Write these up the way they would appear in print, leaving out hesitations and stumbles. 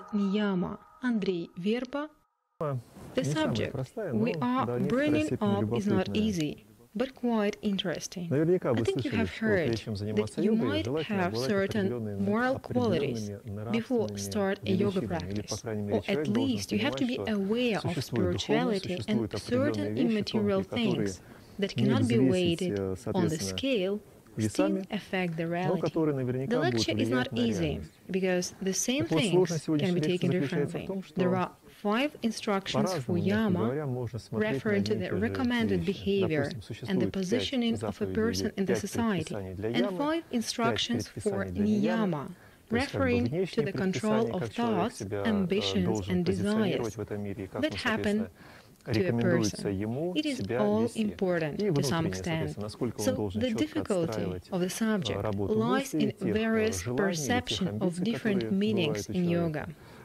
Niyama, Andrei Verba. The subject we are bringing up is not easy, but quite interesting. I think you have heard that you might have certain moral qualities before start a yoga practice, or at least you have to be aware of spirituality and certain immaterial things that cannot be weighted on the scale still affect the reality. The lecture is not easy because the same things can be taken differently. There are 5 instructions for yama referring to the recommended behavior and the positioning of a person in the society, and 5 instructions for niyama referring to the control of thoughts, ambitions, and desires that happen to a person. It is all important to some extent. So the difficulty of the subject lies in various perception of different meanings in yoga.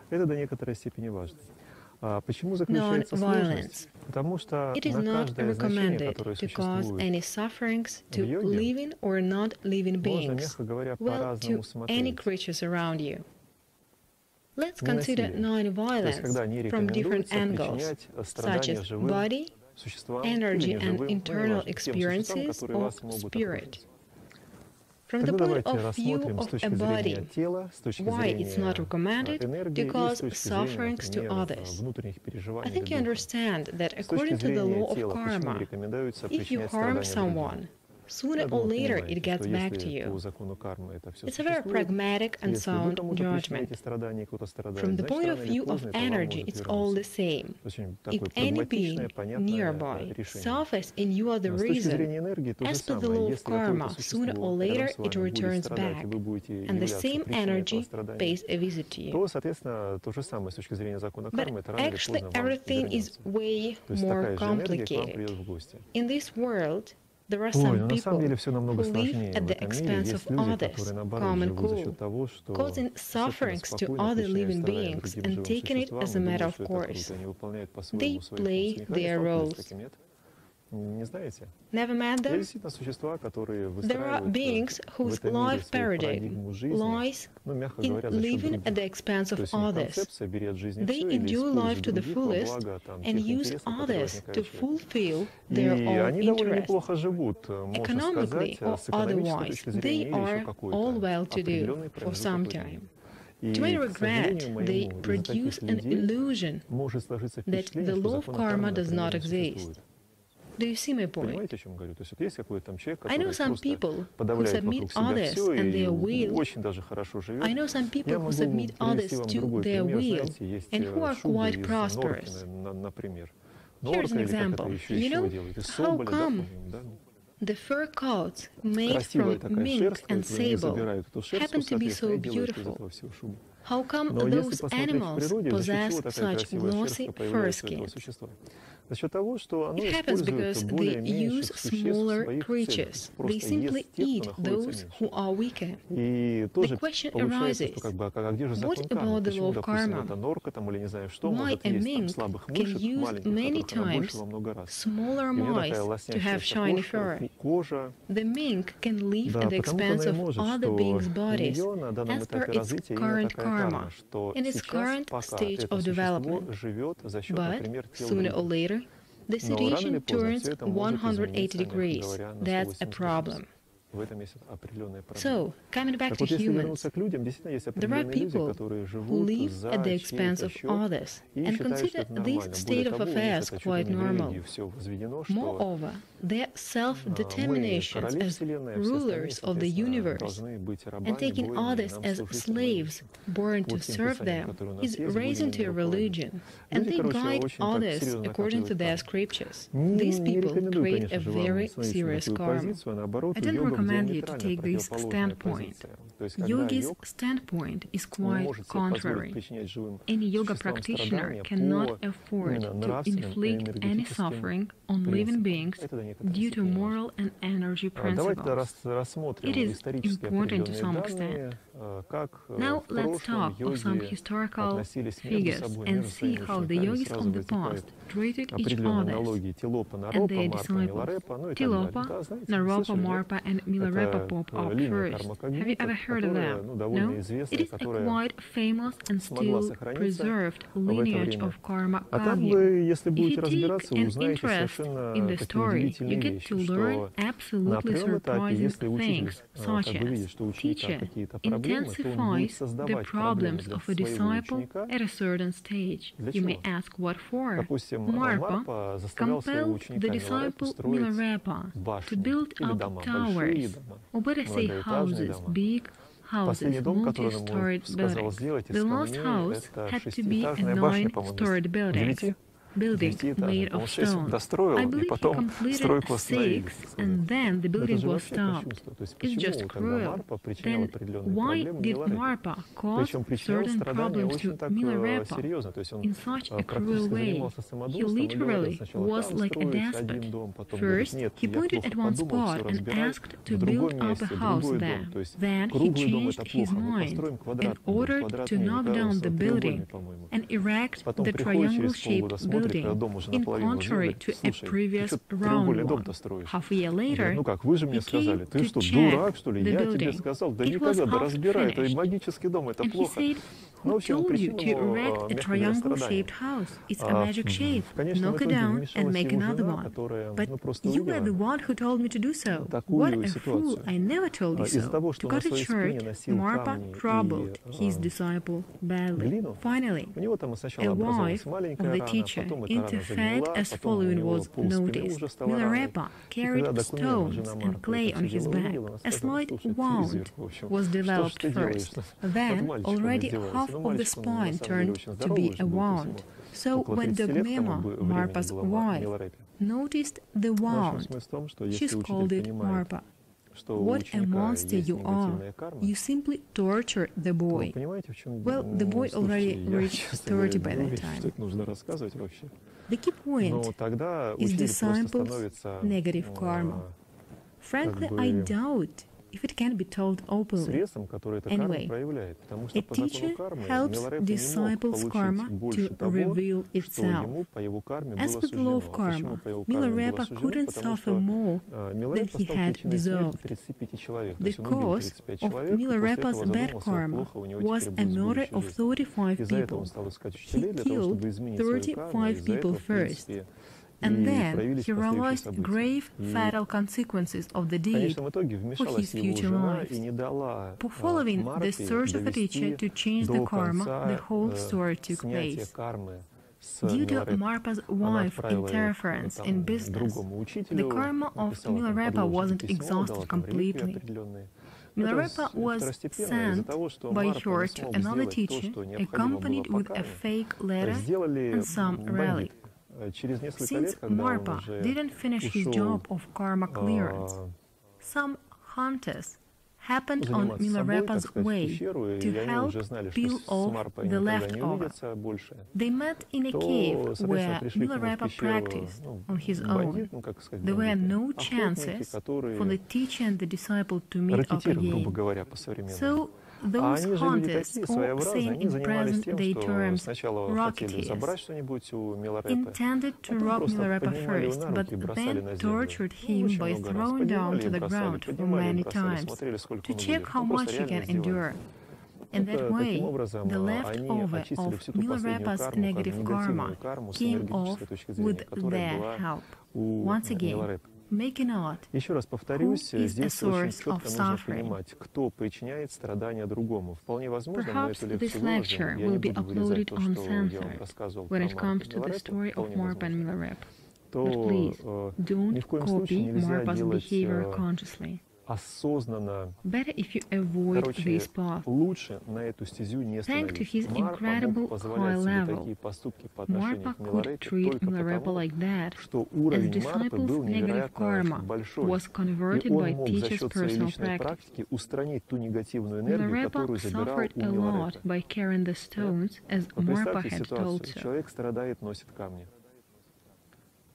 Non-violence. It is not recommended to cause any sufferings to living or not living beings, well, to any creatures around you. Let's consider non-violence from different angles, such as body, energy and internal experiences or spirit. From the point of view of a body, why it's not recommended to cause sufferings to others? I think you understand that according to the law of karma, if you harm someone, sooner or later it gets back to you. It's a very pragmatic and sound judgment. From the point of view of energy, it's all the same. If any being nearby suffers and you are the reason, as per the law of karma, sooner or later it returns back, and the same energy pays a visit to you. But actually everything is way more complicated. In this world, there are some people who live at the expense of others, calm and cool, causing sufferings to other living beings and taking it as a matter of course. They play their roles. Never met them? There are beings whose life paradigm lies in living at the expense of others. They endure life to the fullest and use others to fulfill their own interests. Economically or otherwise, they are all well-to-do for some time. To my regret, they produce an illusion that the law of karma does not exist. Do you see my point? I know some people who submit others and their will. I know some people who submit others to their will and who are quite prosperous. Here's an example. You know, how come the fur coats made from mink and sable happen to be so beautiful? How come those animals possess such glossy fur skins? It happens because they use smaller creatures. They simply eat those who are weaker. The question arises, what about the law of karma? Why a mink can use many times smaller mice to have shiny fur? The mink can live at the expense of other beings' bodies as per its current karma, in its current stage of development. But sooner or later, the situation turns 180 degrees. That's a problem. So, coming back to humans, there are people who live at the expense of others and consider this state of affairs quite normal. Moreover, their self-determinations as rulers of the universe and taking others as slaves born to serve them is raising to a religion, and they guide others according to their scriptures. These people create a very serious karma. I don't recommend you to take this standpoint. Yogi's standpoint is quite contrary. Any yoga practitioner cannot afford to inflict any suffering on living beings due to moral and energy principles. It is important to some extent. Now let's talk of some historical figures and see how the yogis of the past treated each other and their disciples, Tilopa, Naropa, Marpa and Milarepa pop up first. Have you ever heard of that? No? It is a quite famous and still preserved lineage of karma kagyu. If you take an interest in the story, you get to learn absolutely surprising things, such as teacher intensifies the problems of a disciple at a certain stage. You may ask what for. Marpa compelled the disciple Milarepa to build up towers, or better say houses, big houses, multi-storied buildings. The last house had to be a 9-storied building made of stone. I believe he completed 6, and then the building was stopped. It's just cruel. Then why did Marpa cause certain problems to Milarepa in such a cruel way? He literally was like a despot. First, he pointed at one spot and asked to build up a house there. Then he changed his mind and ordered to knock down the building and erect the triangle-shaped building, in contrary to a previous round one. Half a year later, he came to check the building. It was half finished, and he said, "Who told you to erect a triangle-shaped house? It's a magic shape. Knock it down and make another one." "But you were the one who told me to do so." "What a fool! I never told you so." To cut it short, Marpa troubled his disciple badly. Finally, a wife of the teacher interfered as following was noticed. Milarepa carried stones and clay on his back. A slight wound was developed first. Then, already half of the spine turned to be a wound. So when Dogmema, Marpa's wife, noticed the wound, she scolded Marpa. "What a monster you are! You simply torture the boy." Well, the boy already reached 30 by that time. The key point is disciples' negative karma. Frankly, I doubt if it can be told openly. Anyway, a teacher helps disciples' karma to reveal itself. As with the law of karma, Milarepa couldn't suffer more than he had deserved. The cause of Milarepa's bad karma was a murder of 35 people. He killed 35 people first. And then he realized grave, fatal consequences of the deed for his future life. Following the search of a teacher to change the karma, the whole story took place. Due to Marpa's wife's interference in business, the karma of Milarepa wasn't exhausted completely. Milarepa was sent by her to another teacher, accompanied with a fake letter and some relic. Since Marpa didn't finish his job of karma clearance, some hunters happened on Milarepa's way to help peel off the leftover. They met in a cave where Milarepa practiced on his own. There were no chances for the teacher and the disciple to meet up again. So those hunters, or saying in present-day terms, rocketeers, intended to rob Milarepa first, but then tortured him by throwing down to the ground many times to check how much he can endure. In that way, the leftover of Milarepa's negative karma came off with their help. Once again, make a note. Who is a source of suffering? Perhaps this lecture will be uploaded uncensored when it comes to the story of Marpa and Milarepa. But please, don't copy Marpa's behavior consciously. Better if you avoid this path. Thanks to his incredible high level, Marpa could treat Milarepa like that, as disciples' negative karma was converted by teacher's personal practice. Milarepa suffered a lot by carrying the stones, as Marpa had told so.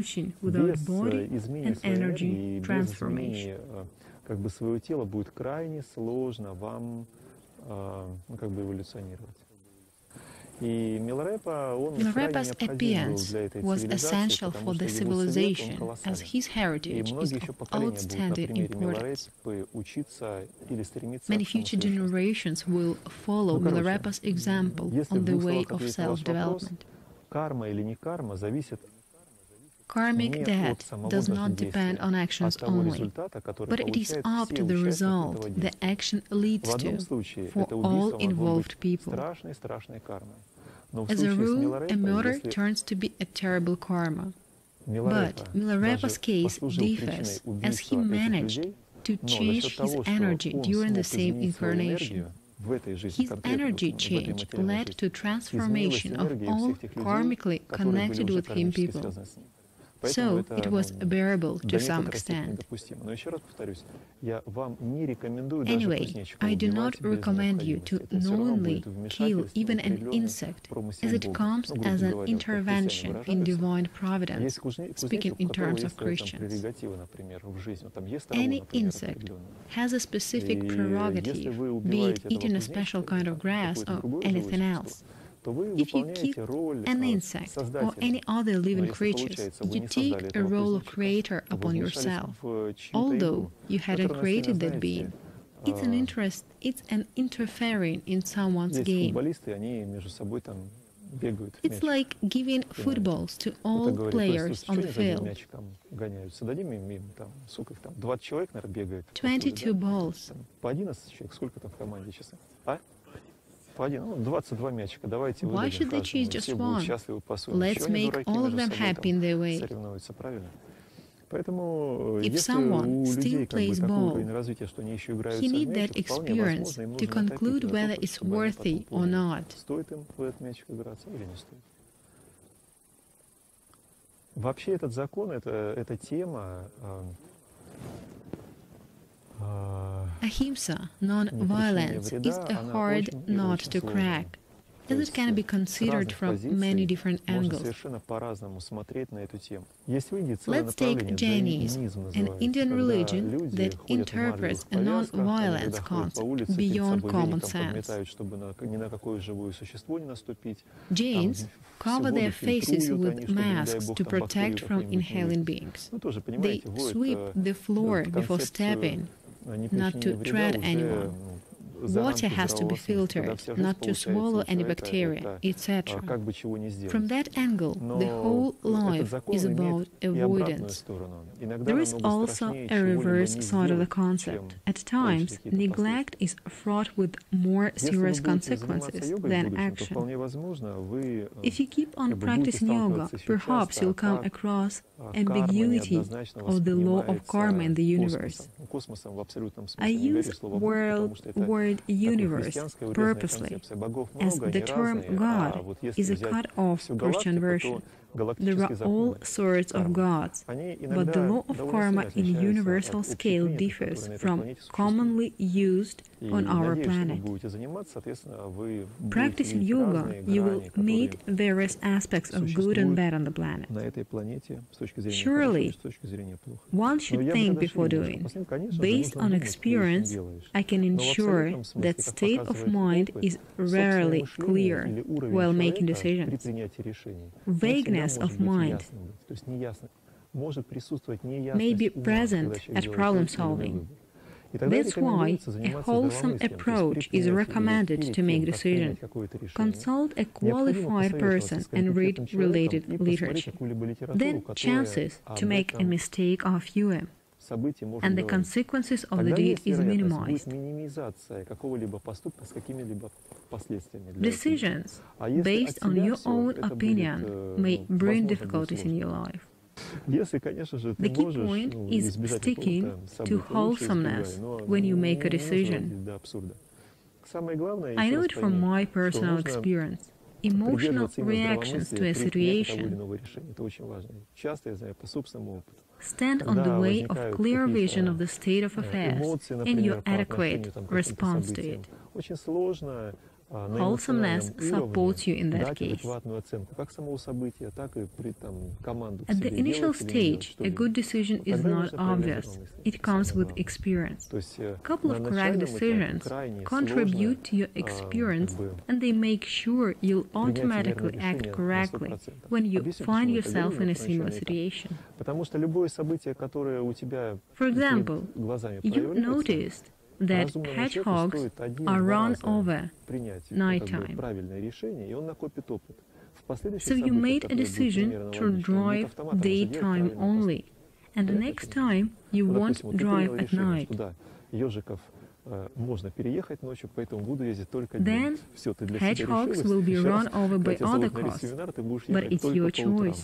evolution without body and energy transformation. Как бы своего тела будет крайне сложно вам как бы эволюционировать. Milarepa's appearance was essential for the civilization, as his heritage is of outstanding importance. Many future generations will follow Milarepa's example on the way of self-development. Karmic debt does not depend on actions only, but it is up to the result the action leads to for all involved people. As a rule, a murder turns to be a terrible karma. But Milarepa's case differs, as he managed to change his energy during the same incarnation. His energy change led to transformation of all karmically connected with him people. So it was bearable to some extent. Anyway, I do not recommend you to knowingly kill even an insect, as it comes as an intervention in divine providence, speaking in terms of Christians. Any insect has a specific prerogative, be it eating a special kind of grass or anything else. If you kill an insect or any other living creatures, you take a role of creator upon yourself, although you hadn't created that being. It's an interfering in someone's game. It's like giving footballs to all players on the field. 22 balls. Why should they choose just one? Let's make all of them happy in their way. If someone still plays ball, he needs that experience to conclude whether it's worthy or not. Вообще этот закон, эта тема Ahimsa, non-violence, is a hard nut to crack, as it can be considered from many different angles. Let's take Jainism, an Indian religion that interprets a non-violence concept beyond common sense. Jains cover their faces with masks to protect from inhaling beings. They sweep the floor before stepping, not to tread anyone. Water has to be filtered, not to swallow any bacteria, etc. From that angle, the whole life is about avoidance. There is also a reverse side of the concept. At times, neglect is fraught with more serious consequences than action. If you keep on practicing yoga, perhaps you'll come across ambiguity of the law of karma in the universe. I use word universe purposely, as the term God is a cut-off Christian version. There are all sorts of gods, but the law of karma in universal scale differs from commonly used on our planet. Practicing yoga, you will meet various aspects of good and bad on the planet. Surely, one should think before doing. Based on experience, I can ensure that state of mind is rarely clear while making decisions. Vagueness of mind may be present at problem solving. That's why a wholesome approach is recommended to make decisions. Consult a qualified person and read related literature. Then chances to make a mistake are fewer, and the consequences of the deed is minimized. Decisions based on your own opinion may bring difficulties in your life. The key point is sticking to wholesomeness when you make a decision. I know it from my personal experience. Emotional reactions to a situation stand on the way of clear vision of the state of affairs and your adequate response to it. Wholesomeness supports you in that case. At the initial stage, a good decision is not obvious. It comes with experience. A couple of correct decisions contribute to your experience, and they make sure you'll automatically act correctly when you find yourself in a similar situation. For example, you noticed that hedgehogs are run over nighttime. So you made a decision to drive daytime only, and the next time you won't drive at night. Then hedgehogs will be run over by other cars, but it's your choice.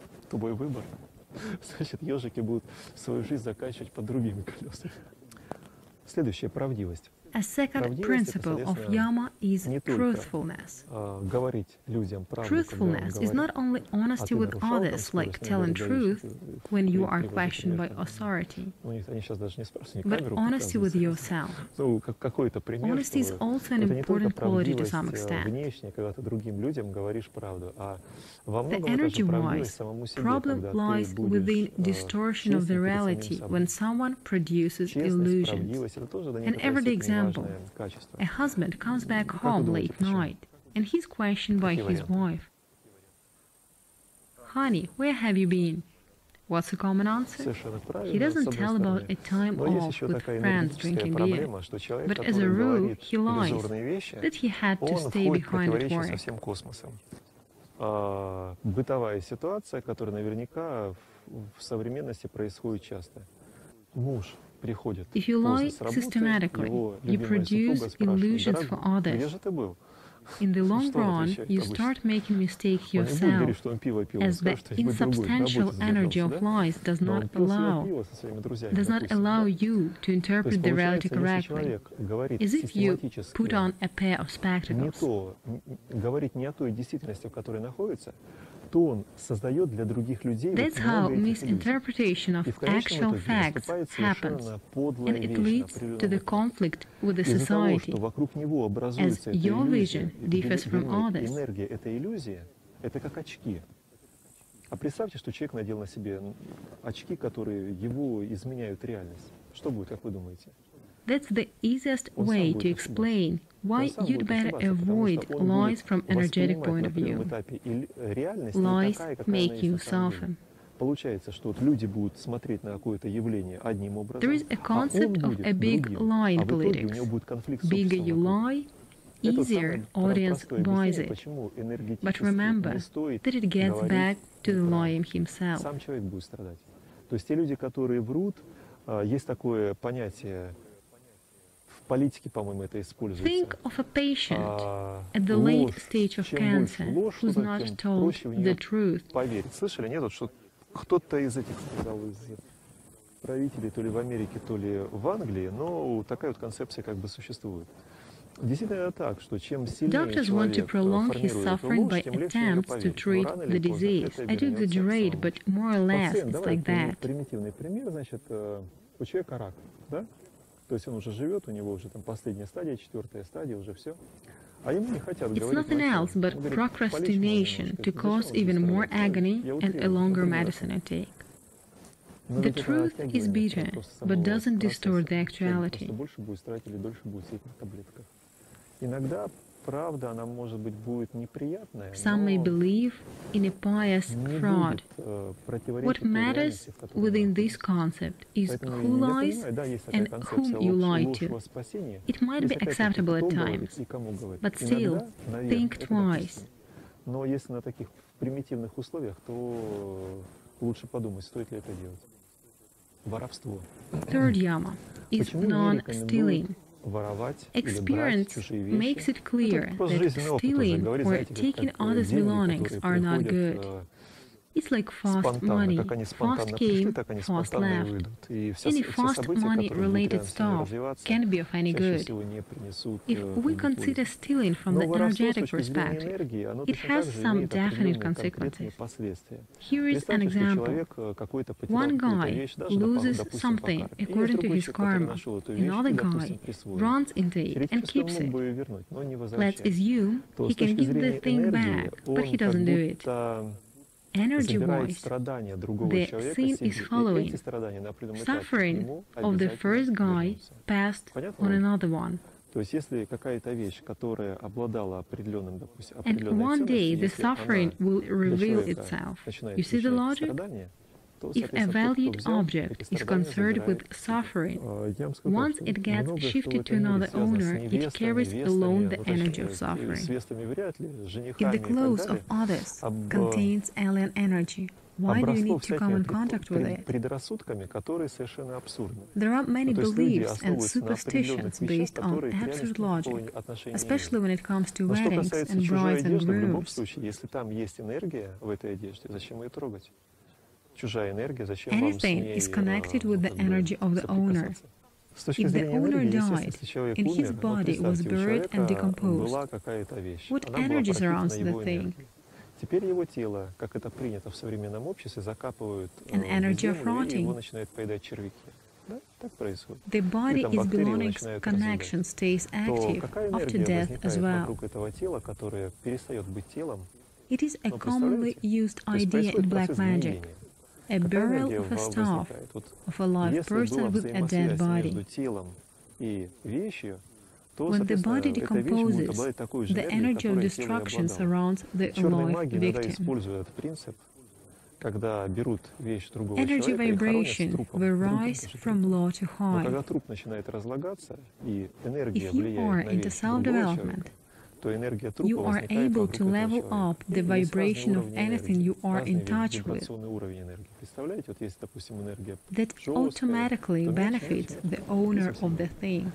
Значит, ежики будут свою жизнь заканчивать под другими колесами. Следующее — правдивость. A second principle of Yama is truthfulness. Truthfulness is not only honesty with others, like telling truth when you are questioned by authority, but honesty with yourself. Honesty is also an important quality to some extent. The energy-wise problem lies within distortion of the reality when someone produces illusions. An everyday example: a husband comes back home late night and he's questioned by his wife. Honey, where have you been? What's the common answer? He doesn't tell about a time off with friends drinking beer, but as a rule, he lies that he had to stay behind at work. Бытовая ситуация, которая наверняка в современности происходит часто. Муж приходит. If you lie systematically, you produce illusions for others. In the long run, you start making mistakes yourself, as the insubstantial energy of lies does not allow you to interpret the reality correctly, as if you put on a pair of spectacles. That's how misinterpretation of actual facts happens, and it leads to the conflict with the society, as your vision differs from others. А представьте, что человек надел на себе очки, которые его изменяют реальность. Что будет, как вы думаете? That's the easiest way to explain why you'd better avoid lies from an energetic point of view. Lies make you soften. Получается, что люди будут смотреть на какое-то явление одним образом. There is a concept of a big lie in politics. Bigger you lie, easier audience buys it. But remember that it gets back to the liar himself. Сам человек будет страдать. То есть те люди, которые врут, есть такое понятие. Политики, по-моему, это используется. Think of a patient at the late stage of cancer who's not told the truth. Поверить. Слышали, нет, что кто-то из этих сказал, из правителей, то ли в Америке, то ли в Англии, но такая вот концепция как бы существует. Действительно так, что чем сильнее человек формирует ложь, тем легче ее поверить. Рано или поздно это exaggerate, but more or less it's like that. Примитивный пример, значит, у человека рак, да? То есть он уже живет, у него уже там последняя стадия, 4-я стадия, уже все. А ему не хотят говорить. It's nothing else but procrastination to cause even more agony and a longer medicine intake. The truth is bitter, but doesn't distort the actuality. Больше будет страдать или дольше будет сидеть на таблетках. Иногда правда, она, может быть, будет неприятная. Some may believe in a pious fraud. What matters within this concept is who lies and whom you lie to. It might be acceptable at times, but still, think twice. Но если на таких примитивных условиях, то лучше подумать, стоит ли это делать. Воровство. Third yama is non-stealing. Experience makes it clear that stealing or taking others' belongings are not good. It's like fast money. Fast came, fast left. Any fast money-related stuff can't be of any good. If we consider stealing from the energetic perspective, it has some definite consequences. Here is an example. One guy loses something according to his karma. Another guy runs into it and keeps it. Let's assume he can give the thing back, but he doesn't do it. Energy-wise, the scene is following. Suffering of the first guy passed on another one. And one day the suffering will reveal itself. You see the logic? If a valued object is concerned with suffering, once it gets shifted to another owner, it carries alone the energy of suffering. If the clothes of others contains alien energy, why do you need to come in contact with it? There are many beliefs and superstitions based on absurd logic, especially when it comes to weddings and brides and grooms. Anything is connected with the energy of the owner. If the owner died and his body was buried and decomposed, what energy surrounds the thing? An energy of rotting. The body is belonging's connection stays active after death as well. It is a commonly used idea in black magic. A burial of a staff of a live person with a dead body. When the body decomposes, the energy of destruction surrounds the alive victim. Energy vibration varies from low to high. If you are into self-development, you are able to level up the vibration of anything you are in touch with. That automatically benefits the owner of the thing.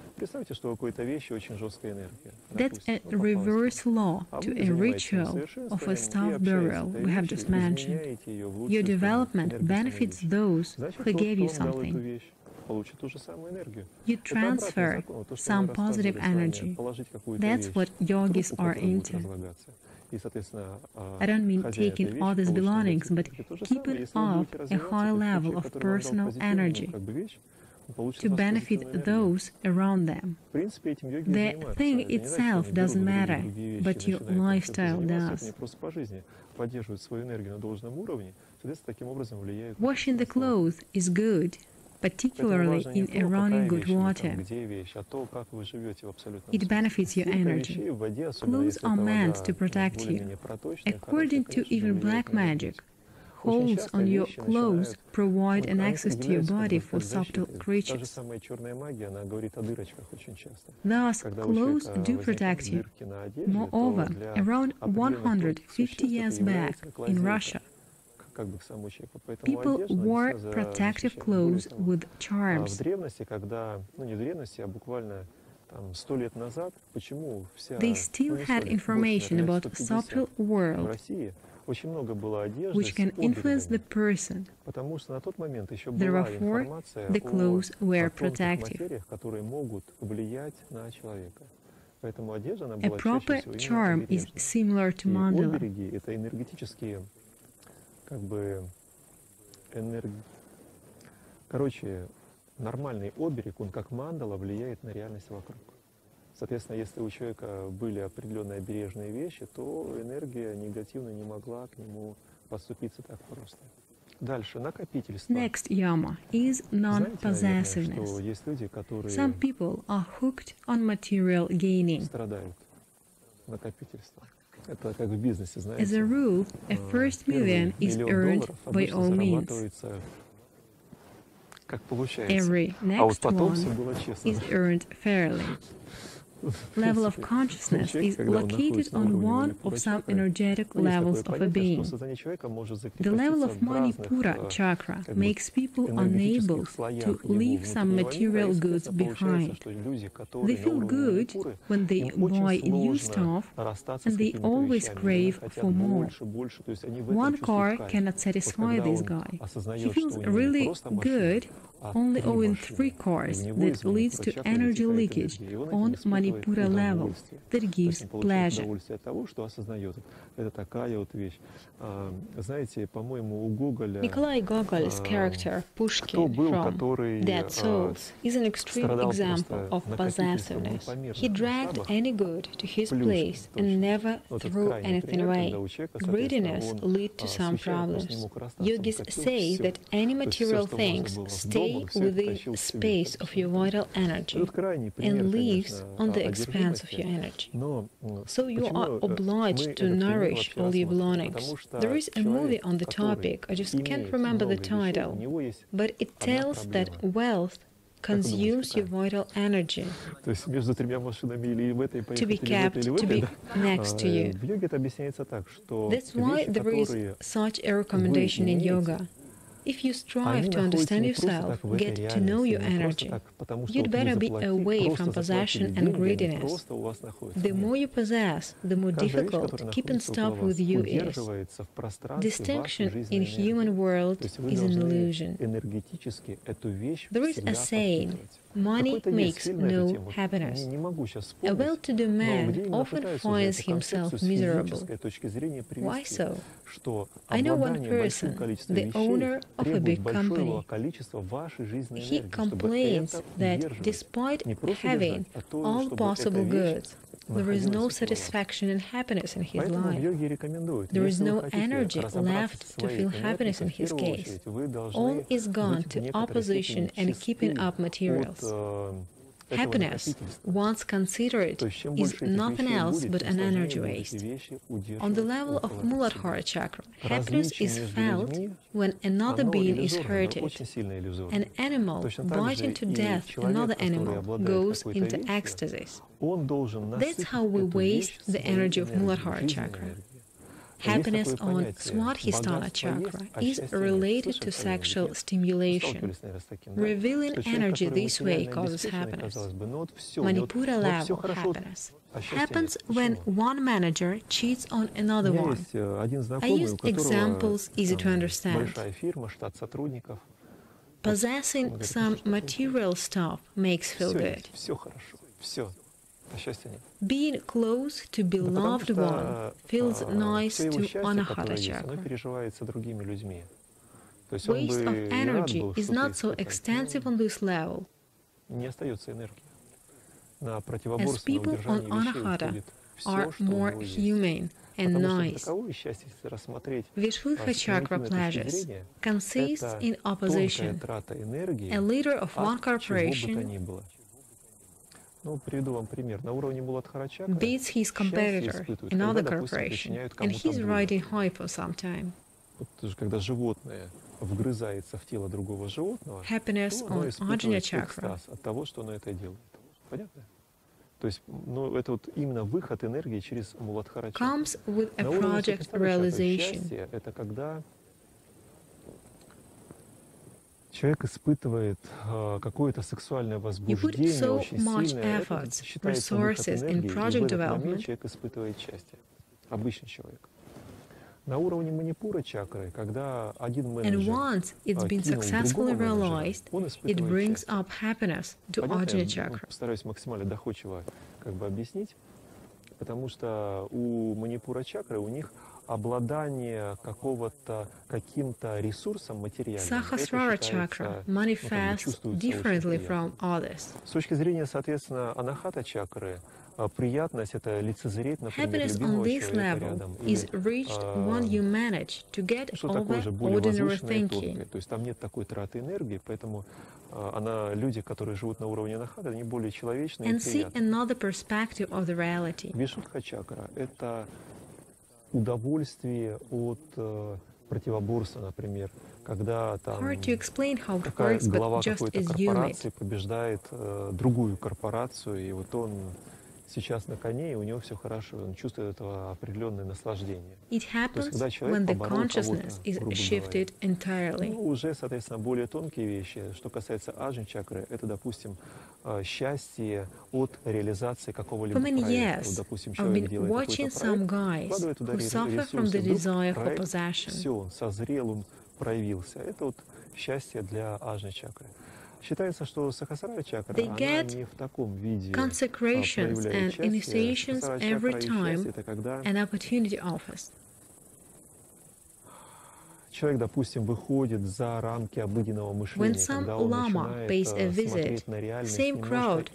That's a reverse law to a ritual of a staff burial we have just mentioned. Your development benefits those who gave you something. You transfer some positive energy. That's what yogis are into. I don't mean taking others' belongings, but keeping up a high level of personal energy to benefit those around them. The thing itself doesn't matter, but your lifestyle does. Washing the clothes is good, particularly in a running good water. It benefits your energy. Clothes are meant to protect you. According to even black magic, holes on your clothes provide an access to your body for subtle creatures. Thus, clothes do protect you. Moreover, around 150 years back in Russia, people wore protective clothes with charms. They still had information about subtle world, which can influence the person. Therefore, the clothes were protective. A proper charm is similar to mandala. Нормальный оберег, он как мандала влияет на реальность вокруг. Соответственно, если у человека были определенные обережные вещи, то энергия негативно не могла к нему подступиться так просто. Дальше, накопительство. Next yama is non-possessiveness. Some people are hooked on material gaining. Страдают накопительство. Это как в бизнесе, знаете. As a rule, a first million is earned by all means. Как получается. Every next one is earned fairly. level of consciousness is located on one of some energetic levels of a being. The level of Manipura chakra makes people unable to leave some material goods behind. They feel good when they buy new stuff, and they always crave for more. One car cannot satisfy this guy. He feels really good only owning 3 cars that leads to energy leakage on Manipura level that gives pleasure. Nikolai Gogol's character Pushkin from Dead Souls is an extreme example of possessiveness. He dragged any good to his place and never threw anything away. Greediness leads to some problems. Yogis say that any material things stay within the space of your vital energy and lives on the expanse of your energy. So you are obliged to nourish all your belongings. There is a movie on the topic, I just can't remember the title, but it tells that wealth consumes your vital energy to be kept, to be next to you. That's why there is such a recommendation in yoga. If you strive to understand yourself, get to know your energy, you'd better be away from possession and greediness. The more you possess, the more difficult keeping stop with you is. Distinction in human world is an illusion. There is a saying, money makes no happiness. A well-to-do man often finds himself miserable. Why so? I know one person, the owner of a big company. He complains that despite having all possible goods, there is no satisfaction and happiness in his life. There is no energy left to feel happiness in his case. All is gone to opposition and keeping up materials. Happiness, once considered, is nothing else but an energy waste. On the level of Muladhara chakra, happiness is felt when another being is hurted. An animal biting to death another animal goes into ecstasis. That's how we waste the energy of Muladhara chakra. Happiness on Swadhisthana chakra is related to sexual stimulation. Revealing energy this way causes happiness. Manipura level happiness happens when one manager cheats on another one. I use examples easy to understand. Possessing some material stuff makes feel good. Being close to beloved one feels nice to Anahata chakra. Waste of energy is not so extensive on this level, as people on Anahata are more humane and nice. Vishvudha chakra pleasures consists in opposition. A leader of one corporation beats his competitor, another corporation, and he's riding high for some time. Happiness on Ajna chakra comes with a project realization. Человек испытывает какое-то сексуальное возбуждение очень сильное. Это считается выход энергии, и в этот момент человек испытывает счастье. Обычный человек. На уровне манипура чакры, когда один менеджер кинул другого менеджера, он испытывает счастье. Понятно? Постараюсь максимально доходчиво объяснить, потому что у манипура чакры у них обладание каким-то ресурсом материальным. Sahasrara chakra manifests differently from others. С точки зрения, соответственно, анахата чакры, приятность — это лицезреть, например, любимого человека рядом. Is reached when you manage to get over ordinary thinking. То есть там нет такой траты энергии, поэтому люди, которые живут на уровне анахата, они более человечные и приятные. And see another perspective of the reality. Вишудха чакра — это удовольствие от противоборства, например, когда там глава какой-то корпорации побеждает другую корпорацию, и вот он сейчас на коне, и у него все хорошо, он чувствует это определенное наслаждение. It happens when the consciousness is shifted entirely. Ну, уже, соответственно, более тонкие вещи. Что касается аджна-чакры, это, допустим, счастье от реализации какого-либо проекта. Вот, допустим, человек делает какой-то проект, вкладывает туда ресурсы, проект, все, он созрел, он проявился. Это вот счастье для аджна-чакры. Считается, что Сахасрара чакра, она не в таком виде проявляет счастье. Сахасрара чакра это когда человек, допустим, выходит за рамки обыденного мышления, когда он начинает смотреть на реальность немножко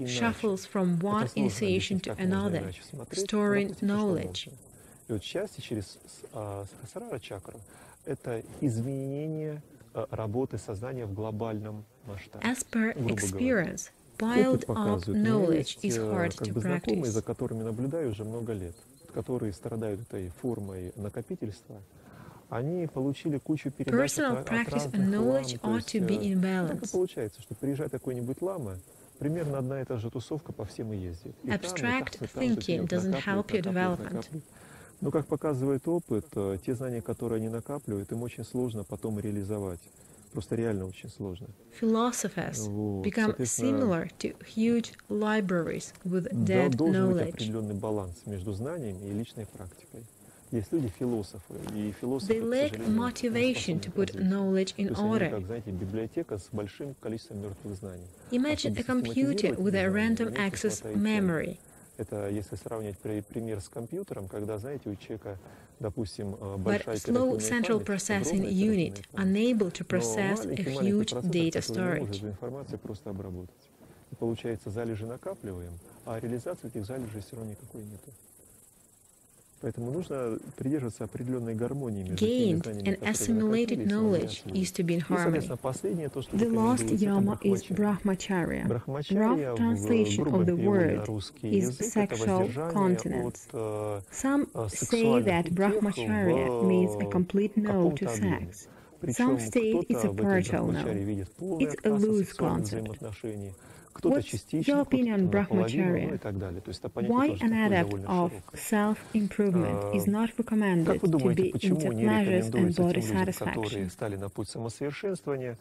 иначе. storing knowledge. И вот счастье через Сахасрара чакру — это изменение работы сознания в глобальном масштабе. As per experience, piled up knowledge is hard to знакомые, practice. за которыми наблюдаю уже много лет, которые страдают этой формой накопительства, они получили кучу передач Personal practice and knowledge ought to be in так и balance. получается, что приезжает какой-нибудь лама, примерно одна и та же тусовка по всем и ездит. И Abstract thinking doesn't help your development. Но, как показывает опыт, те знания, которые они накапливают, им очень сложно потом реализовать. Просто реально очень сложно. Philosophers become similar to huge libraries with dead Должен быть knowledge. определенный баланс между знаниями и личной практикой. Есть люди-философы, и философы, They lack motivation to put knowledge in То есть они, order. как, знаете, библиотека с большим количеством мертвых знаний. Imagine a computer with a random access memory. Это если сравнивать пример с компьютером, когда, знаете, у человека, допустим, But большая slow оперативная central память, processing огромная unit, оперативная unable to память, process но a маленький huge процессор, data который не может storage. эту информацию просто обработать. И получается, залежи накапливаем, а реализации этих залежей все равно никакой нету. Поэтому нужно придерживаться определенной гармонии между теми Gained знаниями, and которые assimilated накопились, knowledge is to be in и, harmony. соответственно, последнее, то, что The last рекомендуется, это yama is брахмачарья. brahmacharya. Брахмачарья Rough в translation грубом of the переводе на word русский is язык — это sexual воздержание continence. от Some say сексуальных that утех brahmacharya means a complete no to каком-то объеме. sex. Причем Some state it's a кто-то в этой partial брахмачарье no. видит полный It's a отказ от loose сексуальных concept. взаимоотношений, кто-то What's частично, your кто-то opinion on наполовину, ну и brahmacharya? так далее. То есть это понятие Why тоже an такое adept довольно of широкое. self-improvement is not recommended Как вы to думаете, be почему into не pleasures and рекомендуется body тем людям, satisfaction? которые стали на путь самосовершенствования,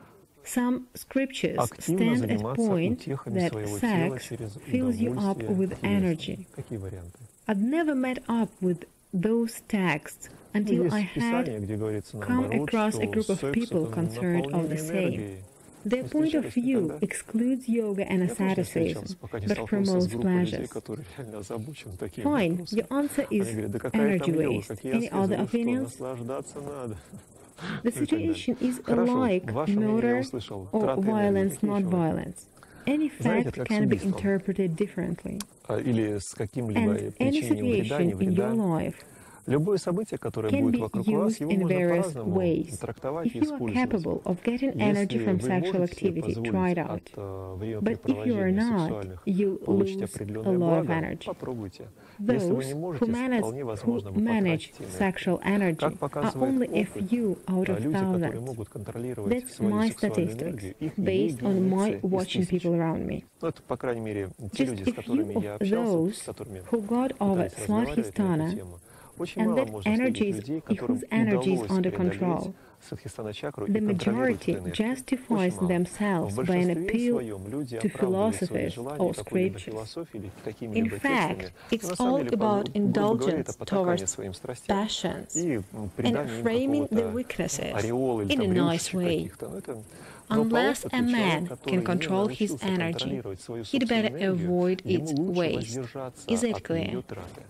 Some scriptures активно stand as заниматься point утехами that своего тела sex через fills you up удовольствие with energy. телесное? Какие варианты? I'd never met up with those texts until I Есть Писание, had где говорится come наоборот, across a что group of секс people это concerned of the наполнение same. энергией. Their point of view excludes yoga and Я тоже не asceticism, встречался, пока не but столкнулся с promotes группой людей, pleasures. которые реально озабочены такими Fine, вопросами. your answer Они is говорят, да какая energy там йога, waste. какие Any other аскезы, что, opinions? наслаждаться надо. The Ну и так далее. situation is Хорошо, like ваше мнение я murder услышал. or Траты энергии, violence, какие not еще варианты? violence. Any Знаете, fact как с can be убийством. interpreted differently. Или с каким-либо And any причинением вреда, situation не in your вреда. life Любое событие, которое can будет be вокруг вас, used его in можно various по-разному ways. трактовать If и you are использовать. capable of getting energy Если from вы sexual можете себе activity, try it позволить out. от But if you are времяпрепровождения not, сексуальных you получить lose a определенное lot of благо, energy. попробуйте. Если вы Those не who можете, вполне возможно, вы manage потратите энергию. sexual energy Как are показывает only a опыт, few out of люди, которые thousands. могут контролировать That's свою my сексуальную statistics, энергию, их based on my единицы из watching тысяч. people around me. Ну, это, по крайней мере, те Just люди, a с которыми few я of общался, those с которыми who got over пытались разговаривать на Swadhisthana, эту тему. Очень and мало that можно energy встретить is людей, которым whose energy is удалось under преодолеть control. садхистана-чакру The и контролировать majority эту энергию. justifies Очень мало. themselves В by an большинстве appeal своем люди to оправдывают свои philosophers желания or какой-либо scriptures. философией или In какими-либо fact, текстами. it's Но на самом all деле, about грубо говоря, это indulgence потакание towards своим страстям passions и and придание им framing the какого-то weaknesses ореола или in a там nice рюшечек way. каких-то. Но это но по Unless опыту a man человек, can который не control his научился energy, контролировать свою he'd better собственную энергию, avoid ему its лучше waste. воздержаться Is it от clear? ее траты.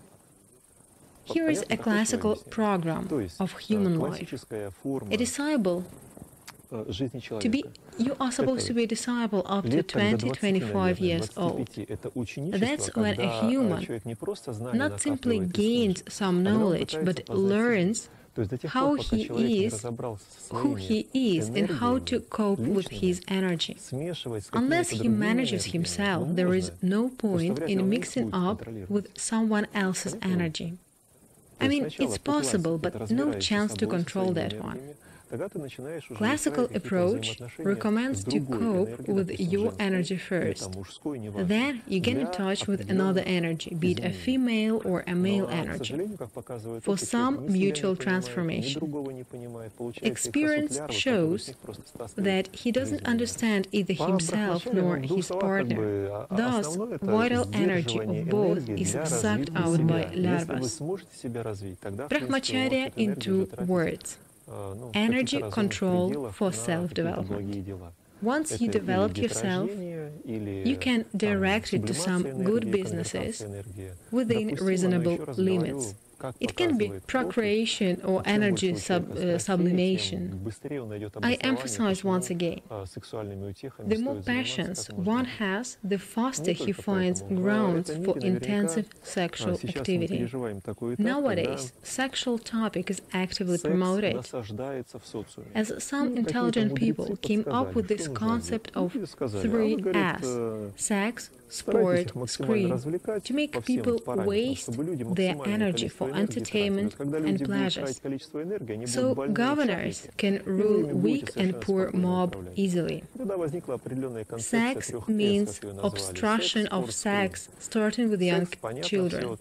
Here is a classical program То есть of human life. классическая форма A disciple, жизни to be, человека. you are supposed to be a disciple up to Лет так до 20-25 years 20, old. 25 это ученичество, That's when a когда human человек не просто знания not simply накапливает и gains слышит, some а когда он knowledge, пытается but познать себя. learns То есть до тех how пор, пока he человек не is, разобрался со who he своими is, and how to энергиями cope with личными, his energy. смешивать с Unless какими-то he другими manages энергиями, himself, ну, there is можно, no просто point вряд ли in он их mixing будет up контролировать. with someone else's Понятно? energy. То I есть mean, сначала it's по possible, классике ты but no разбираешься chance с to собой, со control своими that one. энергиями, Classical approach recommends to cope with your energy first. Then you get in touch with another energy, be it a female or a male energy, for some mutual transformation. Experience shows that he doesn't understand either himself nor his partner. Thus, vital energy of both is sucked out by larvas. Brahmacharya in 2 words. Energy control for self-development. Once you develop yourself, you can direct it to some good businesses within reasonable limits. It can be procreation or energy sublimation. I emphasize once again, the more passions one has, the faster he finds grounds for intensive sexual activity. Nowadays, sexual topic is actively promoted, as some intelligent people came up with this concept of 3S: sex, sport, screen, to make people waste their energy for entertainment and pleasures, so governors can rule weak and poor mob easily. Sex means obstruction of sex, starting with young children.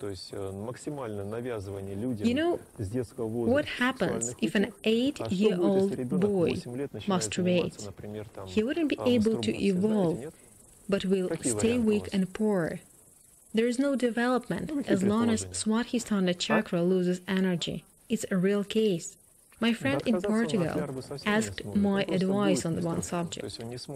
You know what happens if an 8-year-old boy masturbates? He wouldn't be able to evolve, but will stay weak and poor. There is no development as long as Swadhisthana chakra loses energy. It's a real case. My friend in Portugal asked my advice on one subject.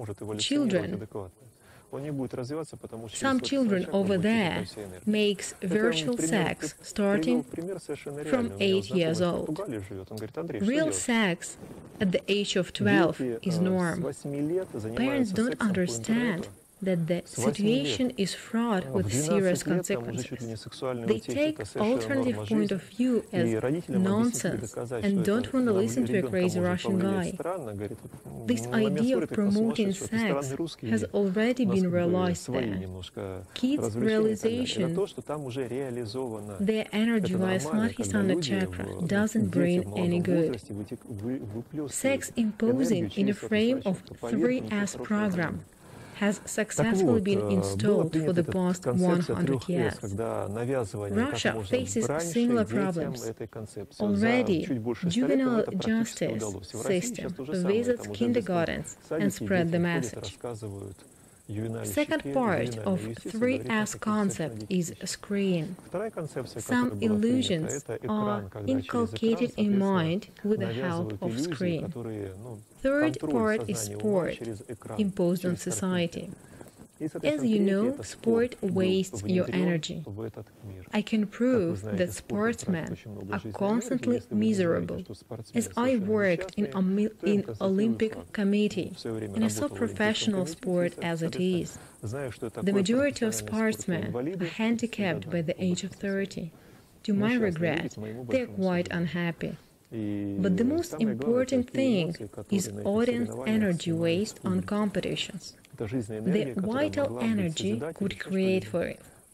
Some children over there makes virtual sex starting from 8 years old. Real sex at the age of 12 is norm. Parents don't understand that the situation is fraught with serious consequences. They take alternative point of view as nonsense and don't want to listen to a crazy Russian guy. This idea of promoting sex has already been realized there. Kids' realization, their energy via Swadhisthana chakra doesn't bring any good. Sex imposing in a frame of 3S program has successfully been installed for the past 100 years. Russia faces similar problems. Already, juvenile justice system visits kindergartens and spread the message. Second part of 3S concept is screen. Some illusions are inculcated in mind with the help of screen. Third part is sport, imposed on society. As you know, sport wastes your energy. I can prove that sportsmen are constantly miserable, as I worked in Olympic committee, and I saw professional sport as it is. The majority of sportsmen are handicapped by the age of 30. To my regret, they are quite unhappy. But the most important thing is audience energy waste on competitions. The vital energy could create, for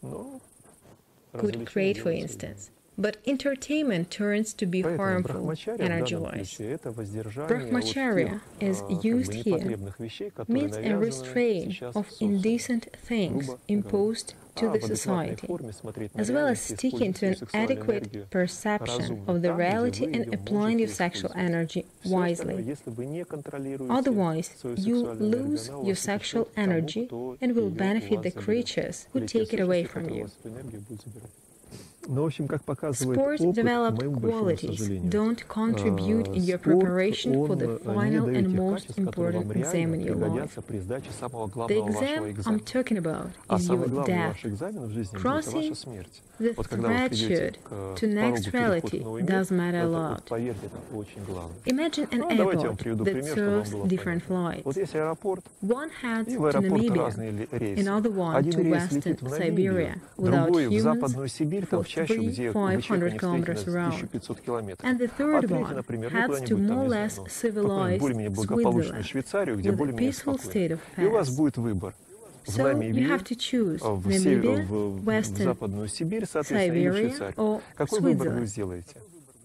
instance, but entertainment turns to be harmful energy-wise. Brahmacharya, as used here, means a restraint of indecent things imposed to the society, as well as sticking to an adequate perception of the reality and applying your sexual energy wisely. Otherwise, you lose your sexual energy and will benefit the creatures who take it away from you. Sport-developed qualities don't contribute in your preparation for the final and most important exam in your life. The exam I'm talking about is your death. Crossing the threshold to next reality does matter a lot. Imagine an airport that serves different flights. One heads to Namibia, another one to Western Siberia without humans for 300-500 kilometers around, and the third one heads to more or less civilized Switzerland with a peaceful state of affairs. So you have to choose Namibia, Western Siberia or Switzerland.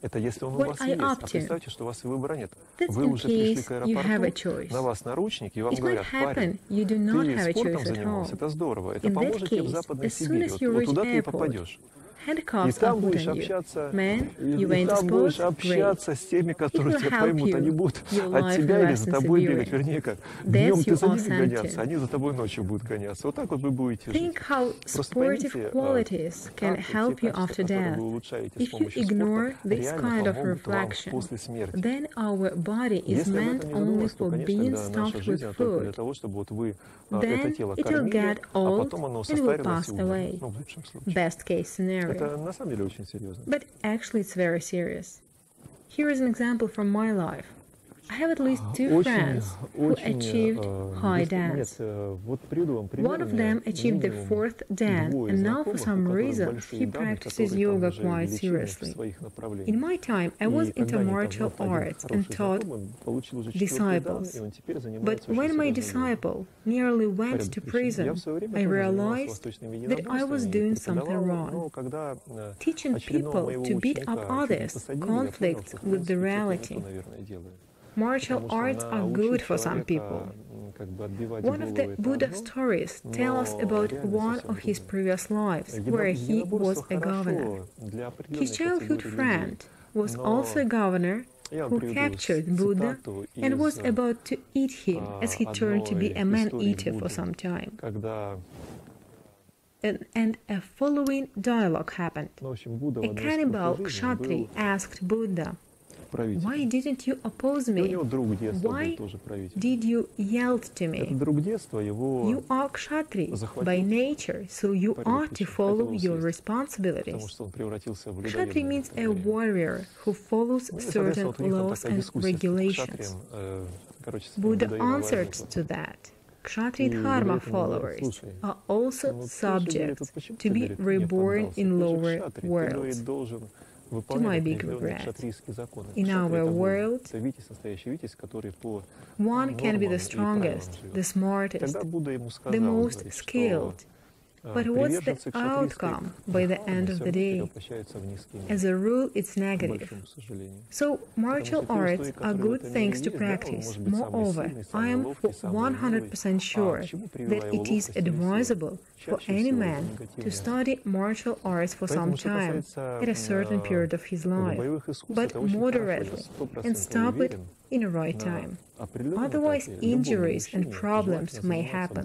Это если он у What вас are есть. you А up to? представьте, что у вас и выбора нет. That's Вы in уже пришли case к you have a аэропорту, choice. на вас наручники, и вам It might говорят: парень, happen you do not ты have a спортом choice at занимался, all. это здорово, это In that поможет тебе в case, Западной as soon Сибири, as you вот reach туда ты и airport, попадешь. И handcuffs are там put будешь on you. общаться, Man, you и went to там будешь sports? Great. общаться с теми, It которые will тебя help поймут. Они you, будут your от life тебя или in за Western тобой бегать. Siberia. Вернее, как That's днем ты you за are ними sent гоняться, to. они за тобой ночью будут гоняться. Вот так вот вы будете жить. Think how Просто sportive поймите, qualities can как те help you качества, after которые death. вы улучшаете с If you помощью ignore спорта, this реально kind of помогут вам reflection, после смерти. then our body is Если об meant этом не only задумываться, то, for конечно, being тогда наша stuffed жизнь with она только для food. того, чтобы вот вы это Then тело it will кормили, get а old потом оно and will состарилось pass и умерло. away. Ну, в лучшем случае. Best case scenario. Это на самом деле очень серьезно. But actually it's very serious. Here is an example from my life. I have at least two friends who achieved high dance. One of them achieved the fourth dan, and now for some reason he practices yoga quite seriously. In my time, I was into martial arts and taught disciples. But when my disciple nearly went to prison, I realized that I was doing something wrong. Teaching people to beat up others conflicts with the reality. Martial arts are good for some people. One of the Buddha stories tells us about one of his previous lives, where he was a governor. His childhood friend was also a governor who captured Buddha and was about to eat him as he turned to be a man-eater for some time. And a following dialogue happened. A cannibal Kshatri asked Buddha, "Why didn't you oppose me? Why did you yell to me? You are Kshatri by nature, so you ought to follow your responsibilities." Kshatri means a warrior who follows certain laws and regulations. Buddha answered to that. Kshatri Dharma followers are also subject to be reborn in lower worlds. To my big regret. In our world, one can be the strongest, the smartest, the most skilled. But what's the outcome by the end of the day? As a rule, it's negative. So, martial arts are good things to practice. Moreover, I am 100% sure that it is advisable for any man to study martial arts for some time at a certain period of his life, but moderately, and stop it in the right time. Otherwise, injuries and problems may happen.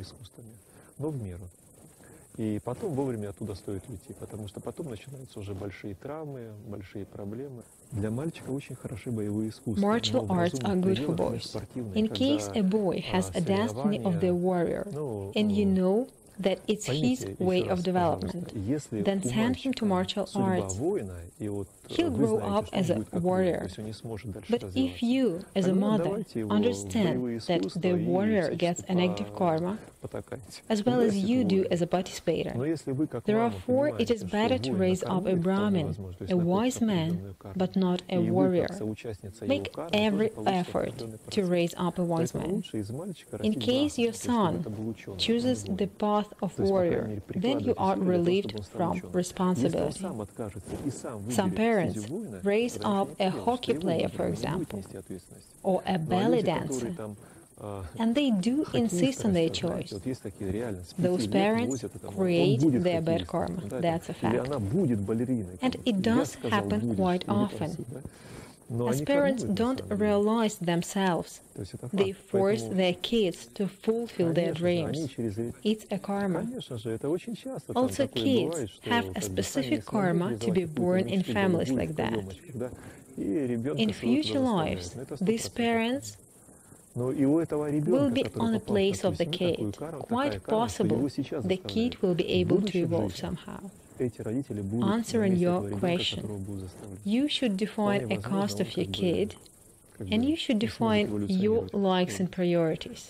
И потом вовремя оттуда стоит уйти, потому что потом начинаются уже большие травмы, большие проблемы. Для мальчика очень хороши боевые искусства. Martial arts are good for boys. In case a boy has a destiny of the warrior, and you know that it's his way of development, then send him to martial arts. He'll grow up as a warrior. But if you, as a mother, understand that the warrior gets a negative karma, as well as you do as a participator, therefore it is better to raise up a Brahmin, a wise man, but not a warrior. Make every effort to raise up a wise man. In case your son chooses the path of warrior, then you are relieved from responsibility. Some parents raise up a hockey player, for example, or a belly dancer, and they do insist on their choice. Those parents create their bad karma, that's a fact. And it does happen quite often. As parents don't realize themselves, they force their kids to fulfill their dreams. It's a karma. Also, kids have a specific karma to be born in families like that. In future lives, these parents will be on the place of the kid. Quite possible the kid will be able to evolve somehow. Answering your question, you should define a cost of your kid, and you should define your likes and priorities.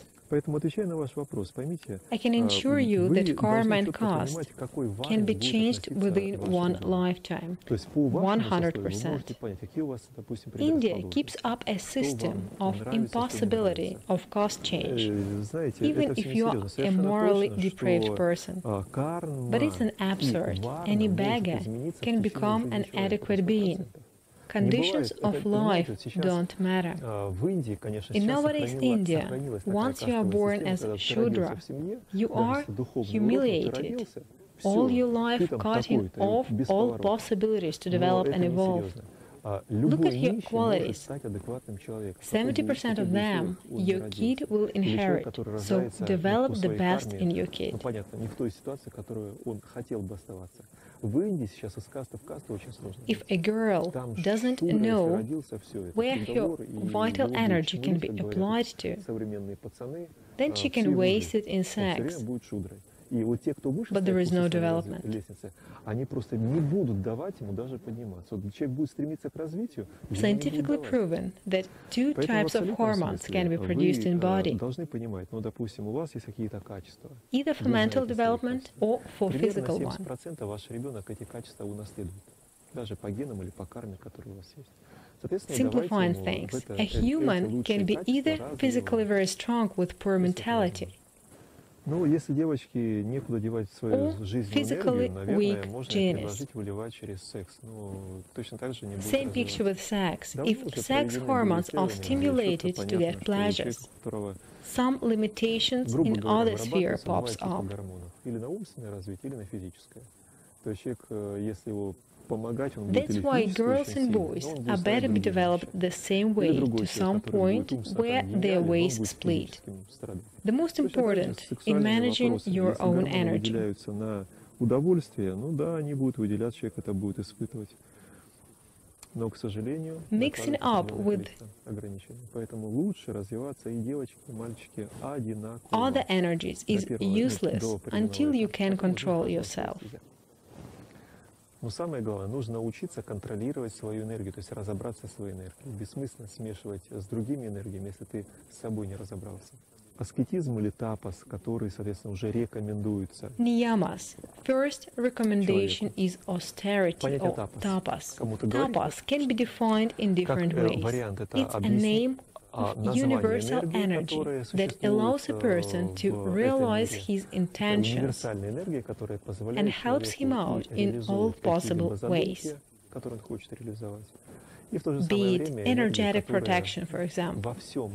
I can assure you that karma and cost can be changed within one lifetime, 100%. India keeps up a system of impossibility of cost change, even if you are a morally depraved person. But it's an absurd. Any beggar can become an adequate being. conditions of life don't matter. In nowadays India, once you are born as Shudra, you are humiliated. All your life cutting off all possibilities to develop and evolve. Look at your qualities. 70% of them your kid will inherit, so develop the best in your kid. If a girl doesn't know where her vital energy can be applied to, then she can waste it in sex. But there is no development. Scientifically proven that two types of hormones can be produced in body, either for mental development or for physical one. Simplifying things, a human can be either physically very strong with poor mentality, or physically weak genius. Same picture with sex. If sex hormones are stimulated to get pleasures, some limitations in other sphere pops up. That's why girls and boys are better be developed the same way to some point where their ways split. The most important in managing your own energy. Mixing up with other energies is useless until you can control yourself. Но самое главное, нужно научиться контролировать свою энергию, то есть разобраться в своей энергии. Бессмысленно смешивать с другими энергиями, если ты с собой не разобрался. Аскетизм или тапас, который, соответственно, уже рекомендуется. Niyamas. First recommendation is austerity or tapas. Tapas can be defined in different ways. It's a name of universal energy that allows a person to realize his intentions and helps him out in all possible ways. Be it energetic protection, for example.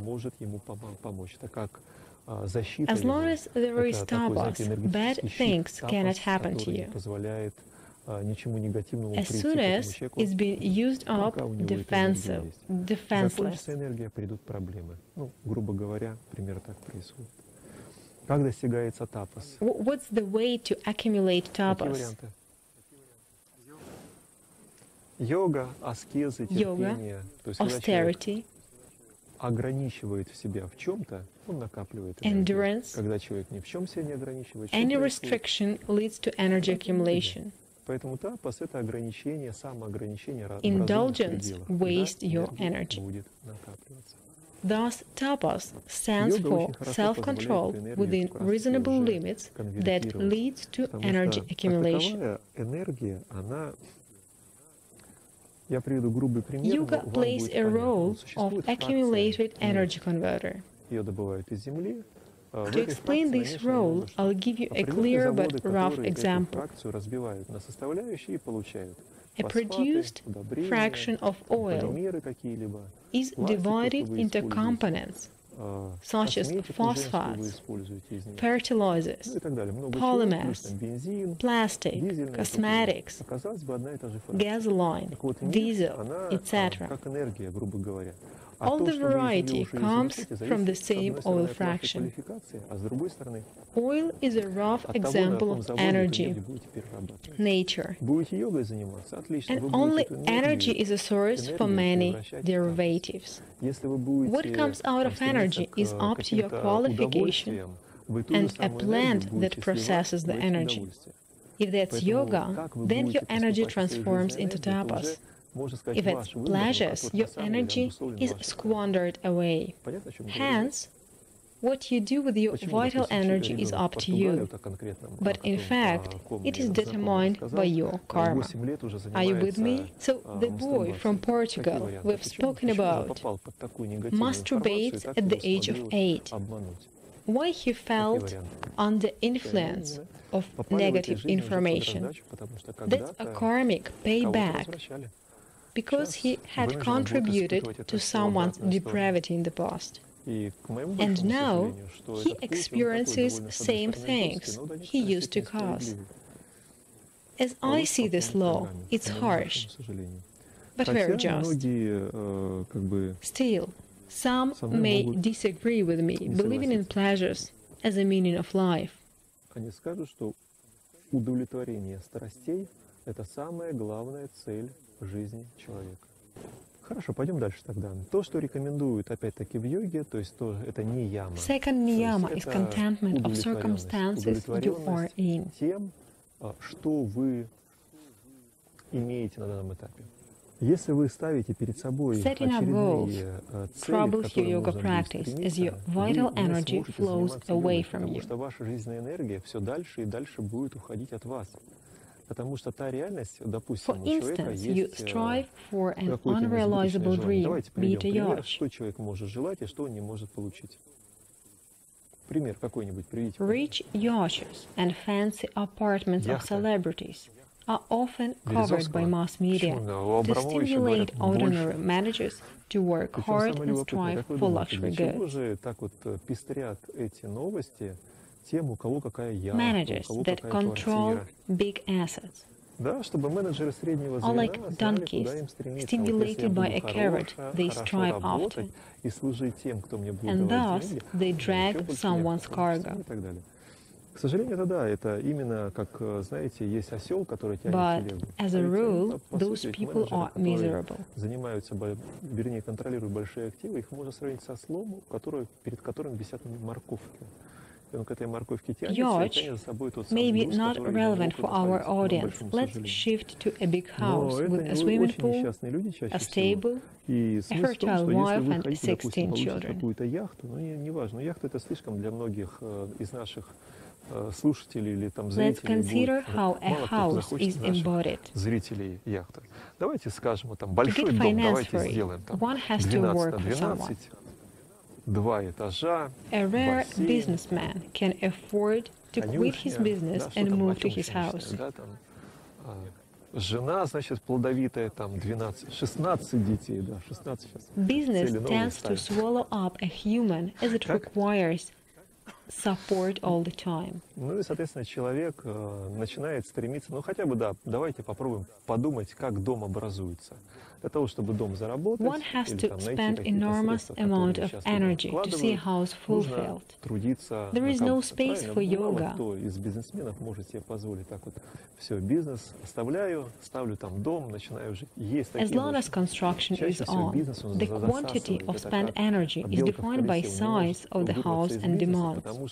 As long as there is tapas, bad things cannot happen to you. As soon as it's been used up, defenseless. What's the way to accumulate tapas? Yoga, austerity, ограничивает себя в чем-то, он накапливает endurance. Когда человек ни в чем себя не ограничивает, any restriction leads to energy accumulation. Поэтому тапас — это ограничение, самоограничение. Indulgence wastes your energy. Будет накапливаться. Thus, tapas stands for self-control within reasonable limits that leads to energy accumulation. Энергия, она Я приведу грубый пример. Yoga plays a role of accumulated energy converter. Ее добывают из земли. To explain this role, I'll give you a clear but rough example. Разбивают на составляющие и получают. A produced fraction of oil is divided into components, such as phosphates, fertilizers, polymers, plastic, cosmetics, gasoline, diesel, etc. All the variety comes from the same oil fraction. Oil is a rough example of energy, nature, and only energy is a source for many derivatives. What comes out of energy is up to your qualification and a plant that processes the energy. If that's yoga, then your energy transforms into tapas. If it's pleasures, your energy is squandered away. Hence, what you do with your vital energy is up to you. But in fact, it is determined by your karma. Are you with me? So the boy from Portugal we've spoken about masturbates at the age of 8. Why he felt under influence of negative information. That's a karmic payback. because he had contributed to someone's depravity in the past. And now he experiences same things he used to cause. As I see this law, it's harsh, but very just. Still, some may disagree with me, believing in pleasures as a meaning of life. Они скажут, что удовлетворение страстей – это самая главная цель жизни человека. Хорошо, пойдем дальше тогда. То, что рекомендуют, опять-таки, в йоге, то есть то, это не яма. Second niyama is contentment of circumstances you are in. Тем, что вы имеете на данном этапе. Если вы ставите перед собой очередные цели, к которым нужно стремиться, vital energy flows away from потому you. что ваша жизненная энергия все дальше и дальше будет уходить от вас. Потому что та реальность, допустим, у человека есть какое-то несбыточное желание. Давайте приведем пример, что человек может желать и что он не может получить. Пример какой-нибудь приведите. Rich yachts and fancy apartments of celebrities are often covered by mass media to stimulate ordinary managers to work hard and strive for luxury goods. Так вот пестрят эти новости тем, у кого какая яхта, Managers that control big assets. Да, чтобы менеджеры среднего Or like donkeys, stimulated by a carrot, they strive after. И служить тем, кто мне будет And давать thus, деньги, they drag someone's cargo. и так далее. К сожалению, это да, это именно как, знаете, есть осел, который тянет телегу. But as a rule, those people are miserable. Занимаются, вернее, контролируют большие активы, их можно сравнить со ослом, перед которым висят морковки. Yacht may be not relevant for our audience. Let's shift to a big house with a swimming pool, a stable, a fertile wife and 16 children. Какую-то яхту, но неважно, яхта это слишком для многих из наших слушателей или там зрителей. Зрителей яхты. Давайте скажем, там большой дом, давайте сделаем там 12 2 этажа, A rare businessman can afford to quit his business and move to his house. Жена, значит, плодовитая, там 16 детей, да, 16 сейчас. Business tends to swallow up a human as it requires support all the time. Ну и, соответственно, человек начинает стремиться, ну хотя бы, да, давайте попробуем подумать, как дом образуется. Для того, чтобы дом заработать, One has to spend enormous amount of energy to see a house fulfilled. There is no space for yoga. Кто из бизнесменов может себе позволить так вот, все, бизнес оставляю, ставлю там дом, начинаю жить. Есть такие. As long as construction is on, the quantity of spent energy is defined by size of the house and demands. Потому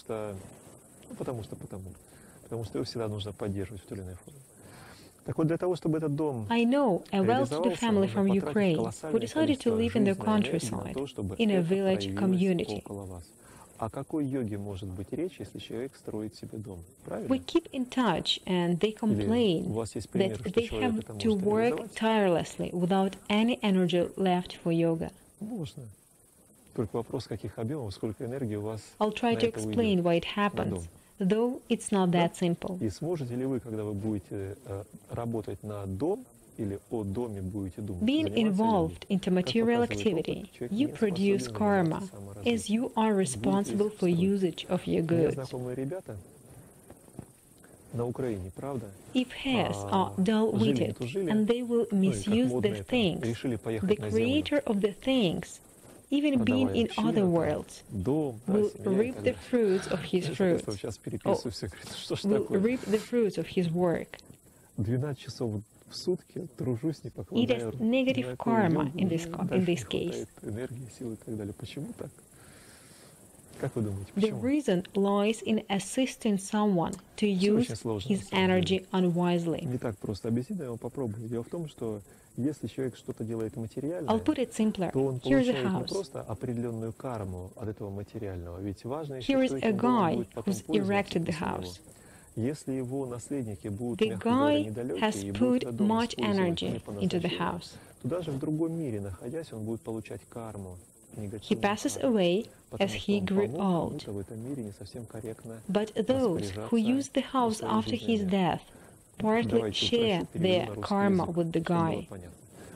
что его всегда нужно поддерживать в той или иной форме. Так вот, для того, чтобы этот дом I know a well-to-do family from Ukraine who decided to live in the countryside, in a village community. О какой йоге может быть речь, если человек строит себе дом? Правильно? We keep in touch, and they complain that they have to work tirelessly without any energy left for yoga. Можно. Только вопрос, каких объемов, сколько энергии у вас I'll try to explain why it happens, though it's not that simple. И сможете ли вы, когда вы будете работать на дом или о доме будете думать? Being involved into material activity, you produce karma, as you are responsible for usage of your goods. Знакомые ребята на Украине, правда? If hairs are dull-witted, and they will misuse the things, the creator of the things, even being in other worlds, will reap the fruits of his fruits, will reap the fruits of his work. 12 часов в сутки тружусь, не It is negative karma in this case. Энергии, силы и так далее. Почему так? Как вы думаете, The почему? reason lies in assisting someone to use his energy unwisely. Не так просто объяснить, я вам попробую. Дело в том, что если человек что-то делает материальное, I'll put it simpler. то он Here's a получает не house. просто определенную карму от этого материального. Ведь важно еще, Here is что a этим домом guy будет потом who's пользоваться erected the после него. house. Если его наследники будут, The мягко говоря, guy недалекие, has и будут put этот дом much использовать energy не по into the назначению, house. то даже в другом мире, находясь, он будет получать карму. He passes away as he grew old. В этом мире не совсем корректно But those who use the house after his death partly share their karma with the guy.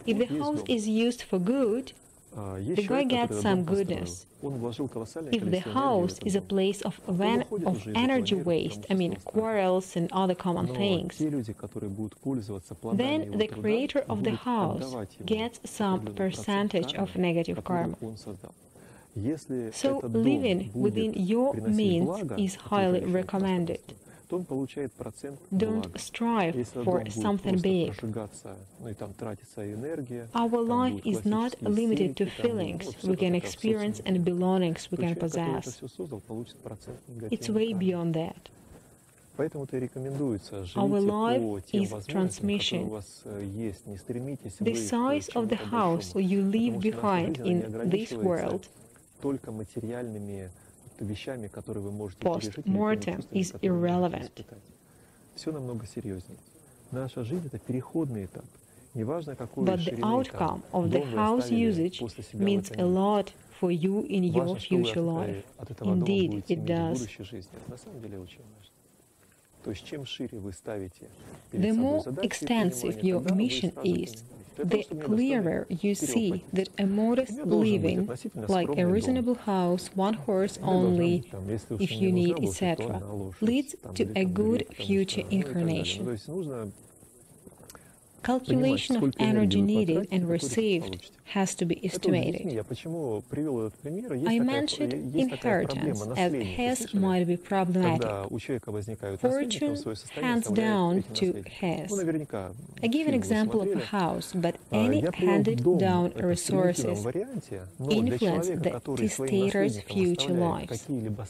If the house is used for good, the guy gets some goodness. If the house is a place of energy waste, quarrels and other common things, then the creator of the house gets some percentage of negative karma. So living within your means is highly recommended. Don't strive for something big. Our life is not limited to feelings we can experience and belongings we can possess. It's way beyond that. Our life is transmission. The size of the house you leave behind in this world post-mortem is irrelevant. But the outcome of the house usage means a lot for you in your future life. Indeed, it does. The more extensive your mission is, the clearer you see that a modest living, like a reasonable house, one horse only, if you need, etc., leads to a good future incarnation. Calculation of energy needed and received has to be estimated. I mentioned inheritance as his might be problematic. Fortune hands down to his. I give an example of a house, but any handed down resources influence the testator's future lives.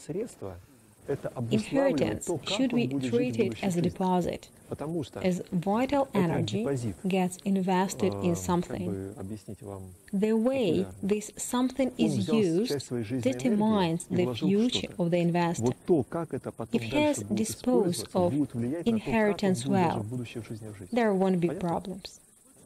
Inheritance should be treated as a deposit, as vital energy gets invested in something. The way this something is used determines the future of the investor. If he has disposed of inheritance well, there won't be problems.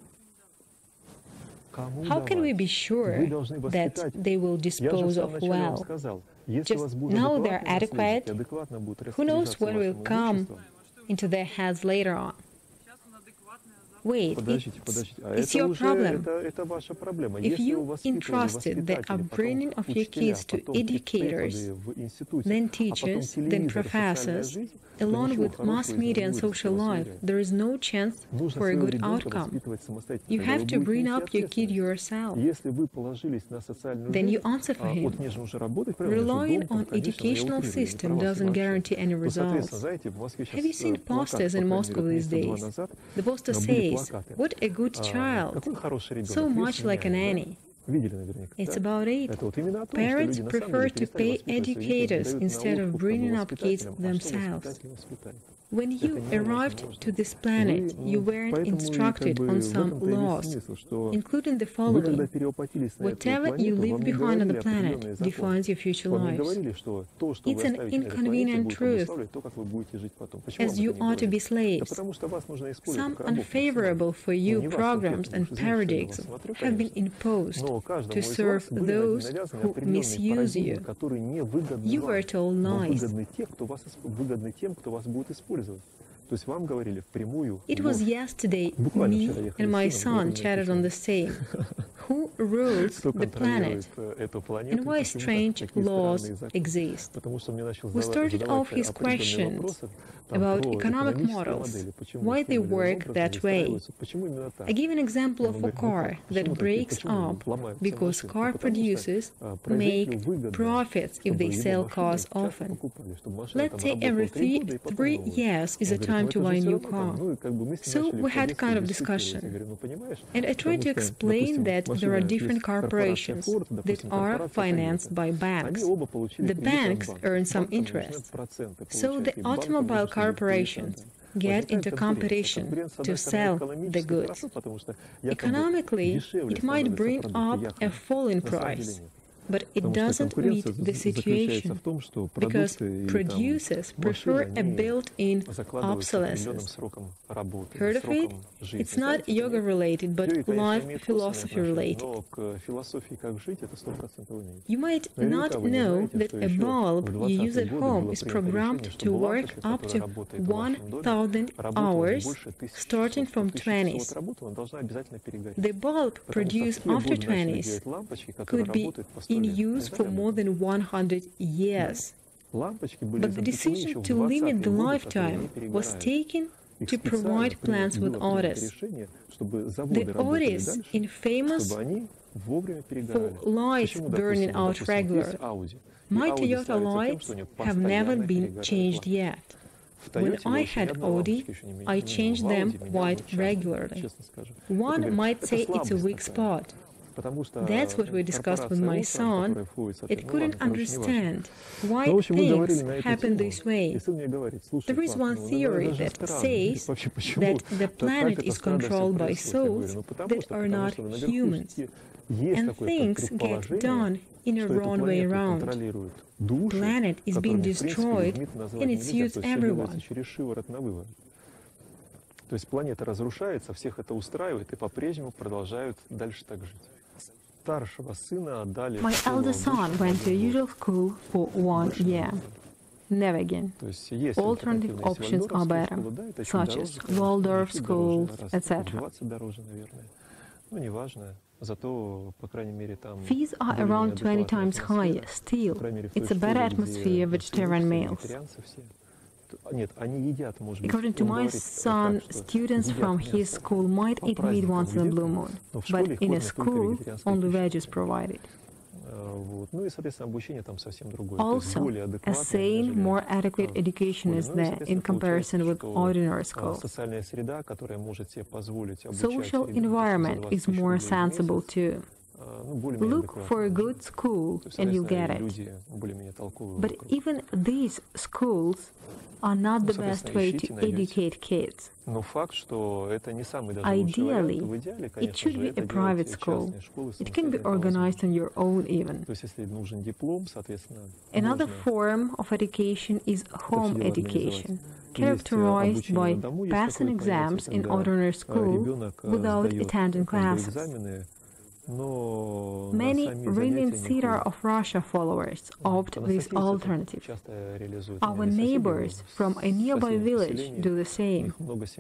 How can we be sure that they will dispose of well? Just know they're adequate. Who knows what will come into their heads later on? Wait, it's your problem. If you entrusted the upbringing of your kids to educators, then teachers, then professors, along with mass media and social life, there is no chance for a good outcome. You have to bring up your kid yourself. Then you answer for him. Relying on educational system doesn't guarantee any results. Have you seen posters in Moscow these days? The poster says, "What a good child, so much like a nanny." It's about it. Parents prefer to pay educators instead of bringing up kids themselves. When you arrived to this planet, you weren't instructed on some laws, including the following: whatever you leave behind on the planet defines your future lives. It's an inconvenient truth, as you are to be slaves. Some unfavorable for you programs and paradigms have been imposed to serve those who misuse you. You were told nice. It was yesterday me and my son chatted on the same. Who rules the planet and why strange laws exist? We started off his questions about economic models, why they work that way. I give an example of a car that breaks up because car producers make profits if they sell cars often. Let's say every 3 years is a time to buy a new car. So we had kind of discussion. And I tried to explain that there are different corporations that are financed by banks. The banks earn some interest. So the automobile corporations get into competition to sell the goods. Economically, it might bring up a fall in price. but it doesn't meet the situation because producers prefer a built-in obsolescence. Heard of it? It's not yoga-related, but life philosophy-related. You might not know that a bulb you use at home is programmed to work up to 1,000 hours, starting from 20s. The bulb produced after 20s could be in use for more than 100 years. But the decision to limit the lifetime was taken to provide plants with odors. The odors, infamous for lights burning out regularly. My Toyota lights have never been changed yet. When I had Audi, I changed them quite regularly. One might say it's a weak spot. That's what we discussed with my son. It couldn't understand why things happen this way. There is one theory that says that the planet is controlled by souls that are not humans, and things get done in a wrong way around. Planet is being destroyed, and it suits everyone. То есть планета разрушается, всех это устраивает и по-прежнему продолжают дальше так жить. My eldest son went to a usual school for 1 year. Never again. Alternative options are better, such as Waldorf schools, etc. Fees are around 20 times higher. Still, it's a better atmosphere vegetarian meals. According to my son, students from his school might eat meat once in a blue moon, but in a school, only veg is provided. Also, a sane, more adequate education is there in comparison with ordinary schools. Social environment is more sensible too. Look for a good school and you'll get it. But even these schools are not the best way to educate kids. Ideally, it should be a private school. It can be organized on your own even. Another form of education is home education, characterized by passing exams in ordinary school without attending classes. Many Rilin Siddhar of Russia followers opt this alternative. Our neighbors from a nearby village do the same.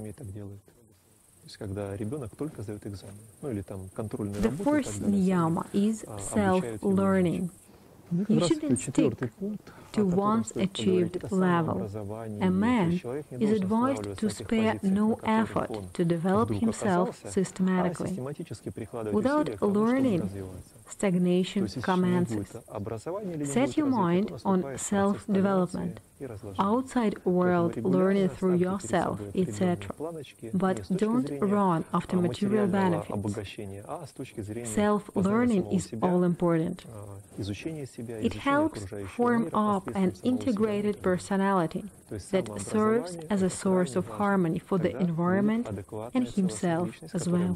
The first niyama is self-learning. You shouldn't stick to one's achieved level. A man is advised to spare no effort to develop himself systematically. Without learning, stagnation commences. Set your mind on self-development, outside world learning through yourself, etc. But don't run after material benefits. Self-learning is all important. It helps form up an integrated personality that serves as a source of harmony for the environment and himself as well.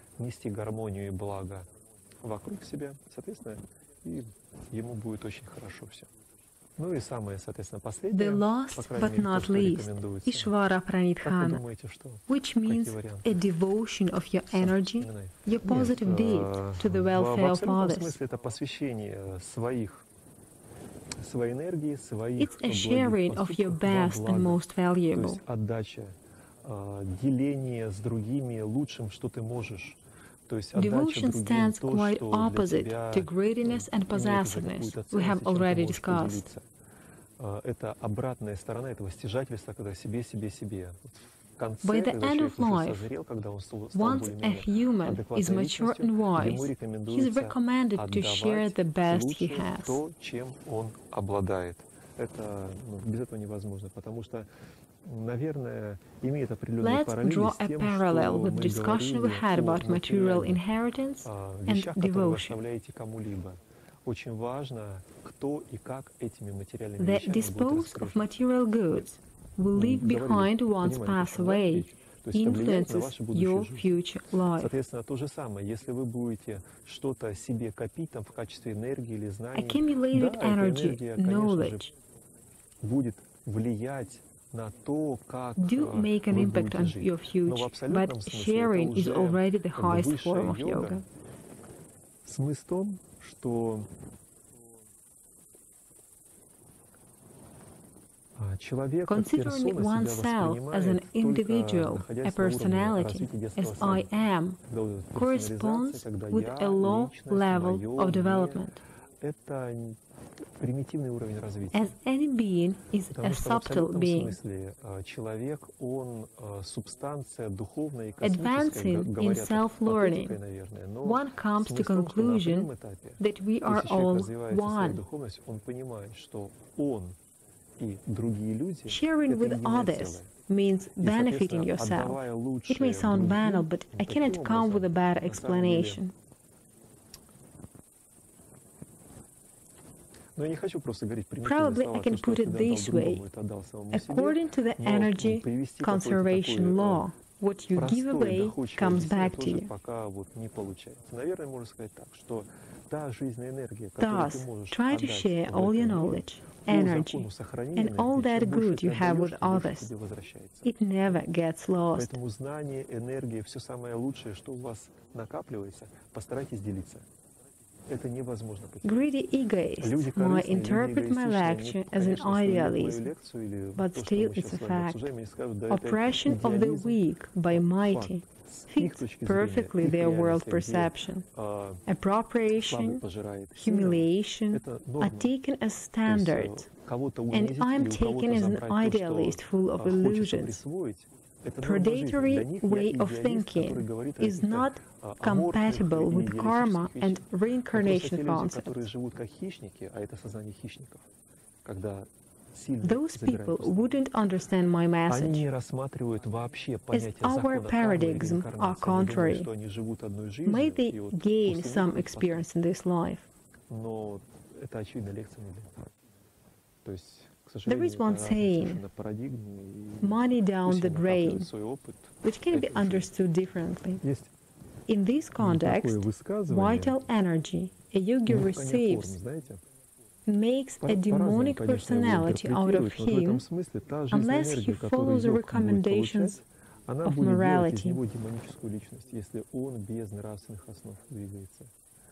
The last but not least, Ishvara Pranidhana, which means a devotion of your energy, your positive deed to the welfare of others. It's a sharing of your best and most valuable. Devotion stands quite opposite to greediness and possessiveness, we have already discussed. By the end of life, once a human is mature and wise, he is recommended to share the best he has. Let's draw a parallel with the discussion we had about material inheritance and devotion. The dispose of material goods will leave behind once pass away, influences your future life. Соответственно, то же самое, если вы будете что-то себе копить там в качестве энергии или знаний, Accumulated да, energy, эта энергия, конечно же, knowledge, будет влиять на то, как do make an вы impact будете on жить. your Но в future, абсолютном but смысле sharing это is уже already the как бы highest высшая form of йога. yoga. Смысл в том, что человек как Considering персона себя oneself as an воспринимает только individual, a находясь на уровне personality, развития детского as I сада. am, Когда вот эта corresponds персонализация, когда with я, a low личность, level моё, of мне, development, это примитивный уровень развития. as any being is a Потому что в subtle абсолютном being. смысле человек, он субстанция духовная и космическая, Advancing in говорят self-learning, потокой, наверное, но one comes to смысл в том, что на conclusion определенном этапе, that we are если человек all развивает свою one. духовность, он понимает, что он и другие люди — Sharing это with единое others целое. means И, benefiting соответственно, yourself. отдавая It may лучшее sound banal, другим, but I таким cannot come with a образом, bad на самом деле, explanation. но я не хочу просто говорить примитивные Probably слова, I can то, что put it когда отдал this way. другому, это отдал самому себе, According to the но energy привести какой-то conservation такой law, what you give простой, away доходчивое comes объяснение back to тоже you. пока вот не получается. Наверное, можно сказать так, что та жизненная энергия, которую Thus, ты можешь try to отдать share в all your этом мире, knowledge, по energy, закону сохранения and all энергии, that чем больше good ты you have отдаешь, with тем больше others. тебе возвращается. It never gets lost. Поэтому знание, энергия, все самое лучшее, что у вас накапливается, постарайтесь делиться. Это невозможно потерять. Greedy egoists Люди might корыстные, люди interpret my эгоистичные, lecture они, as an конечно, слушают мою idealism, лекцию или but то, что still мы it's сейчас a с вами fact. обсуждаем, и скажут, да, это Oppression of the идеализм, weak by mighty с их fits точки зрения, perfectly их their world реальности, где perception. слабый Appropriation, пожирает сильного, humiliation это are норма. taken as То есть standards, кого-то and унизить I'm или у taken кого-то as an забрать то, idealist что full of хочется illusions. присвоить, это норма жизни. Для Predatory них я way of идеалист, который thinking говорит о is каких-то not аморфных compatible и with karma идеалистических and вещах. Но reincarnation просто те люди, которые concepts. живут как хищники, а это сознание хищников, когда сильный Those забирает people просто, wouldn't understand my они message, не рассматривают вообще as понятие our закона кармы или paradigms are реинкарнации. Они думают, contrary. что они живут одной May жизнью, they и вот gain после some них их experience in this life. но это, очевидно, лекция не для этого. То есть, к There сожалению, is one это разные saying, совершенно парадигмы, и money down пусть the они накапливают drain, свой опыт. which can be Это уже understood differently. есть In this такое context, высказывание, vital energy a yogi форм, receives знаете, makes a по-разному, demonic конечно, его personality out of интерпретируют, но в этом him смысле та жизненная unless he энергия, которую follows the йог будет recommendations получать, она of будет делать из morality. него демоническую личность, если он без нравственных основ двигается.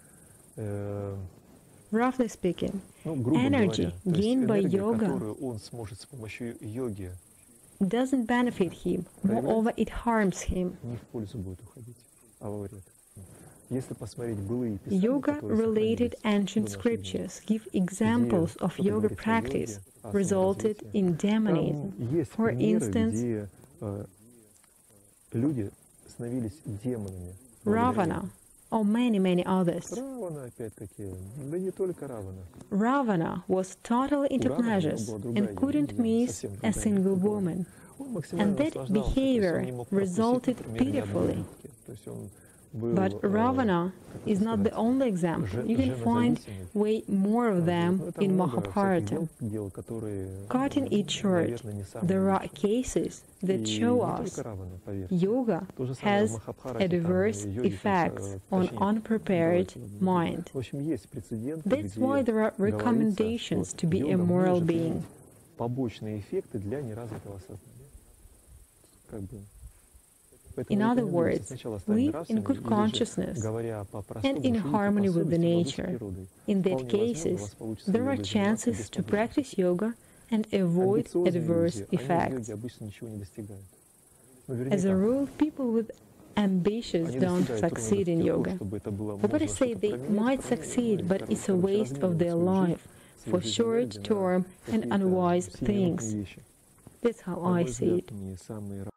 Roughly speaking, Ну, грубо energy говоря, то есть gained by энергия, yoga которую он сможет с помощью йоги, doesn't benefit him, moreover it harms him. не в пользу будет уходить, а во вред. Если посмотреть былые писания, Yoga-related которые ancient сохранились до наших дней, scriptures give examples of что-то yoga говорится о йоге, practice о resulted саморазвитии, in там demonism. есть For примеры, instance, где люди становились демонами. во время Ravana, йоги. or many others. Равана, опять-таки, да не только Равана. Ravana was totally into У Раваны pleasures была другая and couldn't йога, miss совсем a другая single йога. woman. Он максимально And that наслаждался, то есть он не behavior мог пропустить, resulted например, ни одной pitifully. нитки. То есть он был, But Ravana как is это not the сказать, only example. You can find женозависимый. way more of Ну, them это in много всяких Mahabharata. дел, которые, Cutting it short, наверное, не самые there are лучшие. cases И that show не us только Равана, поверьте. yoga То же самое в has Махабхарате, adverse там йоги, effects on точнее, unprepared давайте, mind. в общем, есть прецеденты, That's где why there are говорится, recommendations что to be a йога moral может being. иметь побочные эффекты для неразвитого сознания. Как бы. In other words, live in good consciousness and in harmony with the nature. In that cases, there are chances to practice yoga and avoid adverse effects. As a rule, people with ambitious don't succeed in yoga. Or better say they might succeed, but it's a waste of their life for short-term and unwise things. That's how I see it.